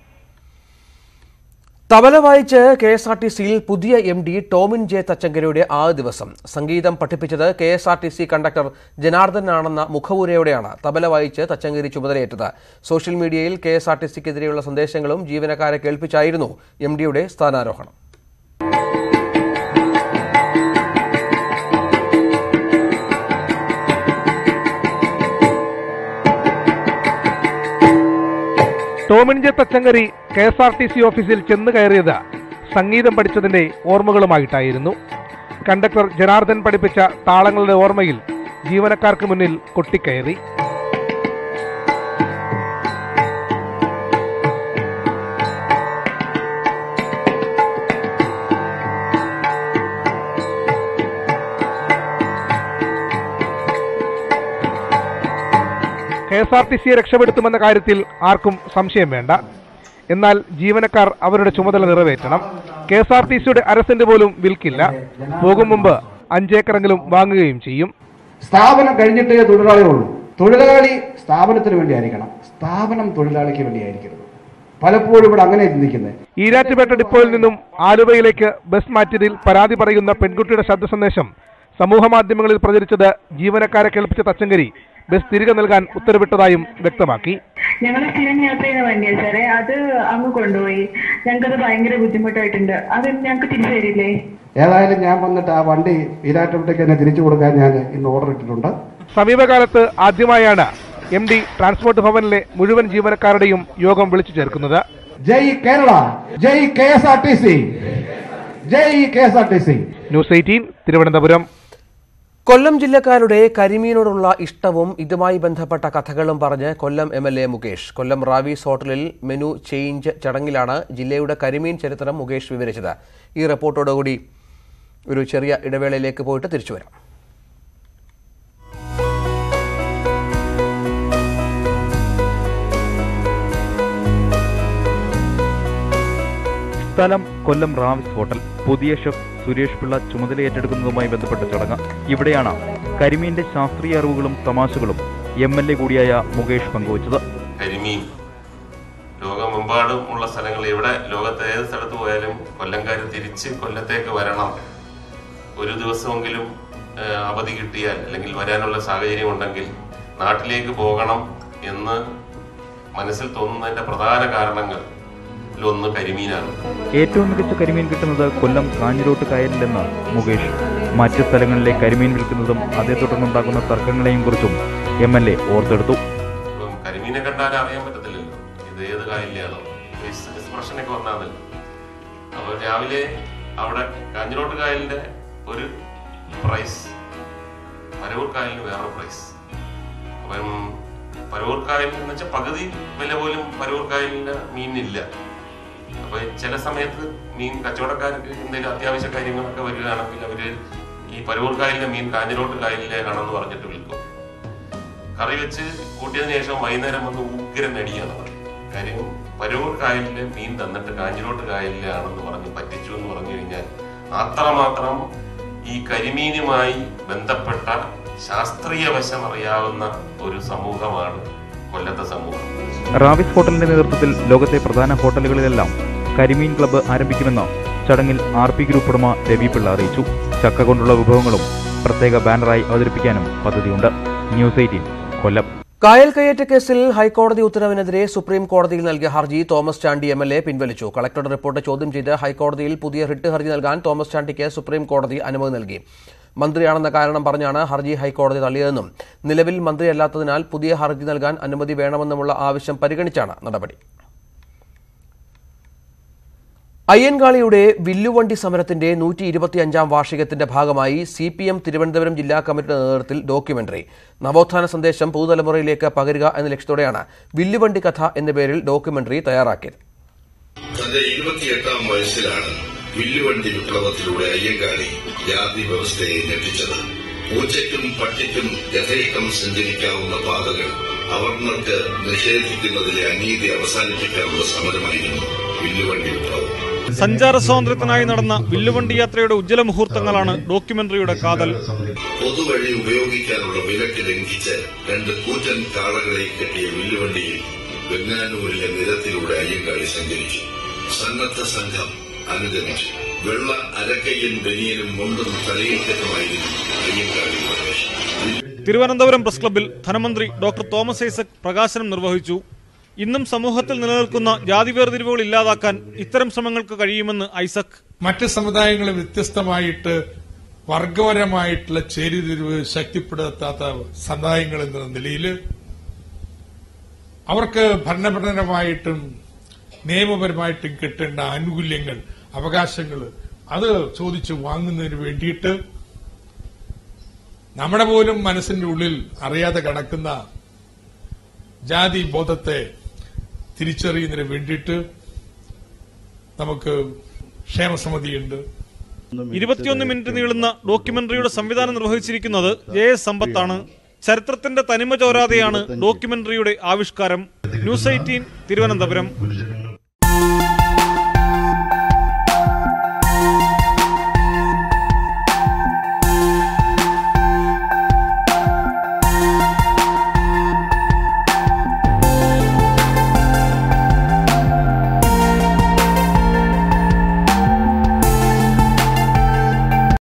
തബല വായിച്ച് കെ എസ് ആർ ടി സിയിൽ പുതിയ എം ഡി ടോമിൻ ജെ തച്ചങ്കരിയുടെ ആദ്യ ദിവസം. സംഗീതം പഠിപ്പിച്ചത് K S R T C conductor ജനാർദ്ദനാണെന്ന മുഖവുരയോടെയാണ് തബല വായിച്ച് തച്ചങ്കരി ചുമതലയേറ്റത്. സോഷ്യൽ മീഡിയയിൽ കെ എസ് ആർ ടി സിക്കെതിരെയുള്ള സന്ദേശങ്ങളും ജീവനക്കാരെ കേൾപ്പിച്ചായിരുന്നു എം ഡിയുടെ സ്ഥാനാരോഹണം. Tomin J Thachankary K S R T C ഓഫീസിൽ ചെന്ന് കയറിയത് സംഗീതം പഠിച്ചതിന്റെ ഓർമ്മകളുമായിട്ടായിരുന്നു. കണ്ടക്ടർ ജനാർദ്ദൻ പഠിപ്പിച്ച താളങ്ങളുടെ ഓർമ്മയിൽ ജീവനക്കാർക്ക് മുന്നിൽ കൊട്ടിക്കയറി. കെ എസ് ആർ ടി സിയെ രക്ഷപ്പെടുത്തുമെന്ന കാര്യത്തിൽ ആർക്കും സംശയം വേണ്ട. എന്നാൽ ജീവനക്കാർ അവരുടെ ചുമതല നിറവേറ്റണം. കെ എസ് ആർ ടി സിയുടെ അരസെന്റ് പോലും വിൽക്കില്ല. പോകും മുമ്പ് അഞ്ചേക്കറെങ്കിലും വാങ്ങുകയും ചെയ്യും. സ്ഥാപനം കഴിഞ്ഞിട്ടേ തൊഴിലാളികളുള്ളൂ. തൊഴിലാളി സ്ഥാപനത്തിന് വേണ്ടിയായിരിക്കണം, സ്ഥാപനം തൊഴിലാളിക്ക് വേണ്ടിയായിരിക്കരുത്. പലപ്പോഴും ഇവിടെ അങ്ങനെ ചിന്തിക്കുന്നത്. ഈരാറ്റുപേട്ട ഡിപ്പോയിൽ നിന്നും ആലുവയിലേക്ക് ബസ് മാറ്റിയതിൽ പരാതി പറയുന്ന പെൺകുട്ടിയുടെ ശബ്ദ സന്ദേശം സമൂഹ മാധ്യമങ്ങളിൽ പ്രചരിച്ചത് ജീവനക്കാരെ കേൾപ്പിച്ച തച്ചങ്കരി ബസ് തിരികെ നൽകാൻ ഉത്തരവിട്ടതായും വ്യക്തമാക്കി. ഞങ്ങൾ സ്ഥിരം യാത്ര ചെയ്യുന്ന വണ്ടിയാണ് സാറേ, അത് അങ്ങ് കൊണ്ടുപോയി. ഞങ്ങൾക്കത് ഭയങ്കര ബുദ്ധിമുട്ടായിട്ടുണ്ട്. അത് ഞങ്ങൾക്ക് തിരിച്ചു തരില്ലേ? ഏതായാലും ഞാൻ വന്നിട്ട് ആ വണ്ടി ഈരാറ്റുപേട്ടയ്ക്ക് തന്നെ തിരിച്ചു കൊടുക്കാൻ ഞാൻ ഇന്ന് ഓർഡർ ഇട്ടിട്ടുണ്ട്. സമീപകാലത്ത് ആദ്യമായാണ് എം ഡി ട്രാൻസ്പോർട്ട് ഭവനിലെ മുഴുവൻ ജീവനക്കാരുടെയും യോഗം വിളിച്ചു ചേർക്കുന്നത്. ജയ് കേരള, ജയ് K S R T C, ജയ് K S R T C. News eighteen Thiruvananthapuram. Kollam ജില്ലക്കാരുടെ കരിമീനോടുള്ള ഇഷ്ടവും ഇതുമായി ബന്ധപ്പെട്ട കഥകളും പറഞ്ഞ് Kollam M L A Mukesh. Kollam Raviz ഹോട്ടലിൽ മെനു ചേഞ്ച് ചടങ്ങിലാണ് ജില്ലയുടെ കരിമീൻ ചരിത്രം മുകേഷ് വിവരിച്ചത്. ഈ റിപ്പോർട്ടോടുകൂടി ഒരു ചെറിയ ഇടവേളയിലേക്ക് പോയിട്ട് തിരിച്ചു വരാം. സ്ഥലം കൊല്ലം റാവിസ് ഹോട്ടൽ. പുതിയ ഷെഫ് സുരേഷ് പിള്ള ചുമതല ഏറ്റെടുക്കുന്നതുമായി ബന്ധപ്പെട്ട ചടങ്ങ്. ഇവിടെയാണ് കരിമീന്റെ ശാസ്ത്രീയ അറിവുകളും തമാശകളും എം എൽ എ കൂടിയായ മുകേഷ് പങ്കുവച്ചത്. കരിമീൻ ലോകമെമ്പാടും ഉള്ള സ്ഥലങ്ങൾ, ഇവിടെ ലോകത്തെ ഏത് സ്ഥലത്ത് പോയാലും കൊല്ലംകാർ തിരിച്ച് കൊല്ലത്തേക്ക് വരണം. ഒരു ദിവസമെങ്കിലും അവധി കിട്ടിയാൽ അല്ലെങ്കിൽ വരാനുള്ള സാഹചര്യം ഉണ്ടെങ്കിൽ നാട്ടിലേക്ക് പോകണം എന്ന് മനസ്സിൽ തോന്നുന്നതിന്റെ പ്രധാന കാരണങ്ങൾ ഒന്ന് കരിമീനാണ്. ഏറ്റവും മികച്ച കരിമീൻ കിട്ടുന്നത് കൊല്ലം കാഞ്ഞിരോട്ട് കായലിലെന്ന് മുകേഷ്. മറ്റ് സ്ഥലങ്ങളിലെ കരിമീൻ വിൽക്കുന്നതും അതേ തുടർന്നുണ്ടാകുന്ന തർക്കങ്ങളെയും കുറിച്ചും എം എൽ എ ഓർത്തെടുത്തു. കരിമീനെ കണ്ടാൽ അറിയാൻ പറ്റത്തില്ലല്ലോ ഇത് ഏത് കായലിലാണോ, എക്സ്പ്രഷനൊക്കെ വന്നാണല്ലോ. അപ്പോൾ രാവിലെ അവിടെ കാഞ്ഞിരോട്ട് കായലിന്റെ ഒരു പ്രൈസ്, പരവൂർ കായലിന് വേറൊരു പ്രൈസ്. അപ്പം പരവൂർ കായലിൽ എന്ന് വെച്ചാൽ പകുതി വില പോലും പരവൂർ കായലിന്റെ മീനില്ല. അപ്പൊ ചില സമയത്ത് മീൻ കച്ചവടക്കാർക്ക് എന്തെങ്കിലും അത്യാവശ്യ കാര്യങ്ങളൊക്കെ വരികയാണെങ്കിൽ അവര് ഈ പരവൂർ കായലിലെ മീൻ കാഞ്ഞിരോട്ട് കായലിലേക്കാണെന്ന് പറഞ്ഞിട്ട് വിൽക്കും. കറി വെച്ച് കൂട്ടിയതിനു ശേഷം വൈകുന്നേരം വന്ന് ഉഗ്രൻ അടിയാണ്. കാര്യം പരവൂർ കായലിലെ മീൻ തന്നിട്ട് കാഞ്ഞിരോട്ട് കായലിലാണെന്ന് പറഞ്ഞ് പറ്റിച്ചു എന്ന് പറഞ്ഞു കഴിഞ്ഞാൽ അത്രമാത്രം ഈ കരിമീനുമായി ബന്ധപ്പെട്ട ശാസ്ത്രീയ വശം അറിയാവുന്ന ഒരു സമൂഹമാണ് കൊല്ലത്തെ സമൂഹം. റാവിസ് ഹോട്ടലിന്റെ നേതൃത്വത്തിൽ ലോകത്തെ പ്രധാന ഹോട്ടലുകളിലെല്ലാം കരിമീൻ ക്ലബ്ബ് ആരംഭിക്കുമെന്ന് ചടങ്ങിൽ ആർ പി ഗ്രൂപ്പ് ഉടമ രവി പിള്ള അറിയിച്ചു. ചക്ക കൊണ്ടുള്ള വിഭവങ്ങളും പ്രത്യേക ബാനറായി അവതരിപ്പിക്കാനും പദ്ധതിയുണ്ട്. News eighteen Kollam. കായൽ കയ്യേറ്റ കേസിൽ ഹൈക്കോടതി ഉത്തരവിനെതിരെ സുപ്രീം കോടതിയിൽ നൽകിയ ഹർജി Thomas Chandy M L A പിൻവലിച്ചു. കളക്ടറുടെ റിപ്പോർട്ട് ചോദ്യം ചെയ്ത് ഹൈക്കോടതിയിൽ പുതിയ റിട്ട് ഹർജി നൽകാൻ തോമസ് ചാണ്ടിക്ക് സുപ്രീം കോടതി അനുമതി നൽകി. മന്ത്രിയാണെന്ന കാരണം പറഞ്ഞാണ് ഹർജി ഹൈക്കോടതി തള്ളിയതെന്നും നിലവിൽ മന്ത്രിയല്ലാത്തതിനാൽ പുതിയ ഹർജി നൽകാൻ അനുമതി വേണമെന്നുമുള്ള ആവശ്യം പരിഗണിച്ചാണ് നടപടി. അയ്യൻകാളിയുടെ വില്ലുവണ്ടി സമരത്തിന്റെ നൂറ്റി ഇരുപത്തിയഞ്ചാം വാർഷികത്തിന്റെ ഭാഗമായി സി പി എം തിരുവനന്തപുരം ജില്ലാ കമ്മിറ്റിയുടെ നേതൃത്വത്തിൽ ഡോക്യുമെന്ററി നവോത്ഥാന സന്ദേശം പുതുതലമുറയിലേക്ക് പകരുക എന്ന ലക്ഷ്യത്തോടെയാണ് വില്ലുവണ്ടി കഥ എന്ന പേരിൽ ഡോക്യുമെന്ററി തയ്യാറാക്കിയത്. തന്റെ ഇരുപത്തിയെട്ടാം വയസ്സിലാണ് വില്ലുവണ്ടി വിപ്ലവത്തിലൂടെ അയ്യങ്കാളി ജാതി വ്യവസ്ഥയെ ഞെട്ടിച്ചത്. പൂച്ചയ്ക്കും പട്ടിക്കും യഥേഷ്ടം സഞ്ചരിക്കാവുന്ന പാതകൾ അവർണർക്ക് നിഷേധിക്കുന്നതിലെ അനീതി അവസാനിപ്പിക്കാനുള്ള സമരമായിരുന്നു വില്ലുവണ്ടി വിപ്ലവം. സഞ്ചാര സ്വാതന്ത്ര്യത്തിനായി നടന്ന വില്ലുവണ്ടി യാത്രയുടെ ഉജ്ജ്വല മുഹൂർത്തങ്ങളാണ് ഡോക്യുമെന്ററിയുടെ കാതൽ. പൊതുവഴി ഉപയോഗിക്കാനുള്ള വിലക്ക് ലംഘിച്ച് രണ്ട് കൂറ്റൻ കാളകളെ കെട്ടിയ വില്ലുവണ്ടിയിൽ വെങ്ങാനൂരിലെ നിരത്തിലൂടെ അയ്യങ്കാളി സഞ്ചരിച്ചു. സന്നദ്ധ സംഘം അനുഗമിച്ചു. വെള്ള അരക്കയ്യൻ ബനിയനും മുണ്ടും തലയിൽക്കറ്റുമായിരുന്നു അയ്യങ്കാളിയുടെ വേഷം. തിരുവനന്തപുരം പ്രസ് ക്ലബ്ബിൽ ധനമന്ത്രി ഡോക്ടർ തോമസ് ഐസക് പ്രകാശനം നിർവഹിച്ചു. ഇന്നും സമൂഹത്തിൽ നിലനിൽക്കുന്ന ജാതി വേർതിരിവുകൾ ഇല്ലാതാക്കാൻ ഇത്തരം ശ്രമങ്ങൾക്ക് കഴിയുമെന്ന് ഐസക്. മറ്റ് സമുദായങ്ങളെ വ്യത്യസ്തമായിട്ട് വർഗപരമായിട്ടുള്ള ചേരിതിരിവ് ശക്തിപ്പെടുത്താത്ത സമുദായങ്ങൾ എന്ന നിലയിൽ അവർക്ക് ഭരണഘടനപരമായിട്ടും നിയമപരമായിട്ടും കിട്ടേണ്ട ആനുകൂല്യങ്ങൾ, അവകാശങ്ങൾ അത് ചോദിച്ചു വാങ്ങുന്നതിന് വേണ്ടിയിട്ട് നമ്മുടെ പോലും മനസ്സിന്റെ ഉള്ളിൽ അറിയാതെ കിടക്കുന്ന ജാതി ബോധത്തെ തിരിച്ചറിയുന്നതിന് വേണ്ടിയിട്ട് നമുക്ക് ക്ഷേമസമിതിയുണ്ട്. ഇരുപത്തിയൊന്ന് മിനിറ്റ് നീളുന്ന ഡോക്യുമെന്ററിയുടെ സംവിധാനം നിർവഹിച്ചിരിക്കുന്നത് ജെ എസ് സമ്പത്താണ്. ചരിത്രത്തിന്റെ തനിമ ചോരാതെയാണ് ഡോക്യുമെന്ററിയുടെ ആവിഷ്കാരം. News eighteen Thiruvananthapuram.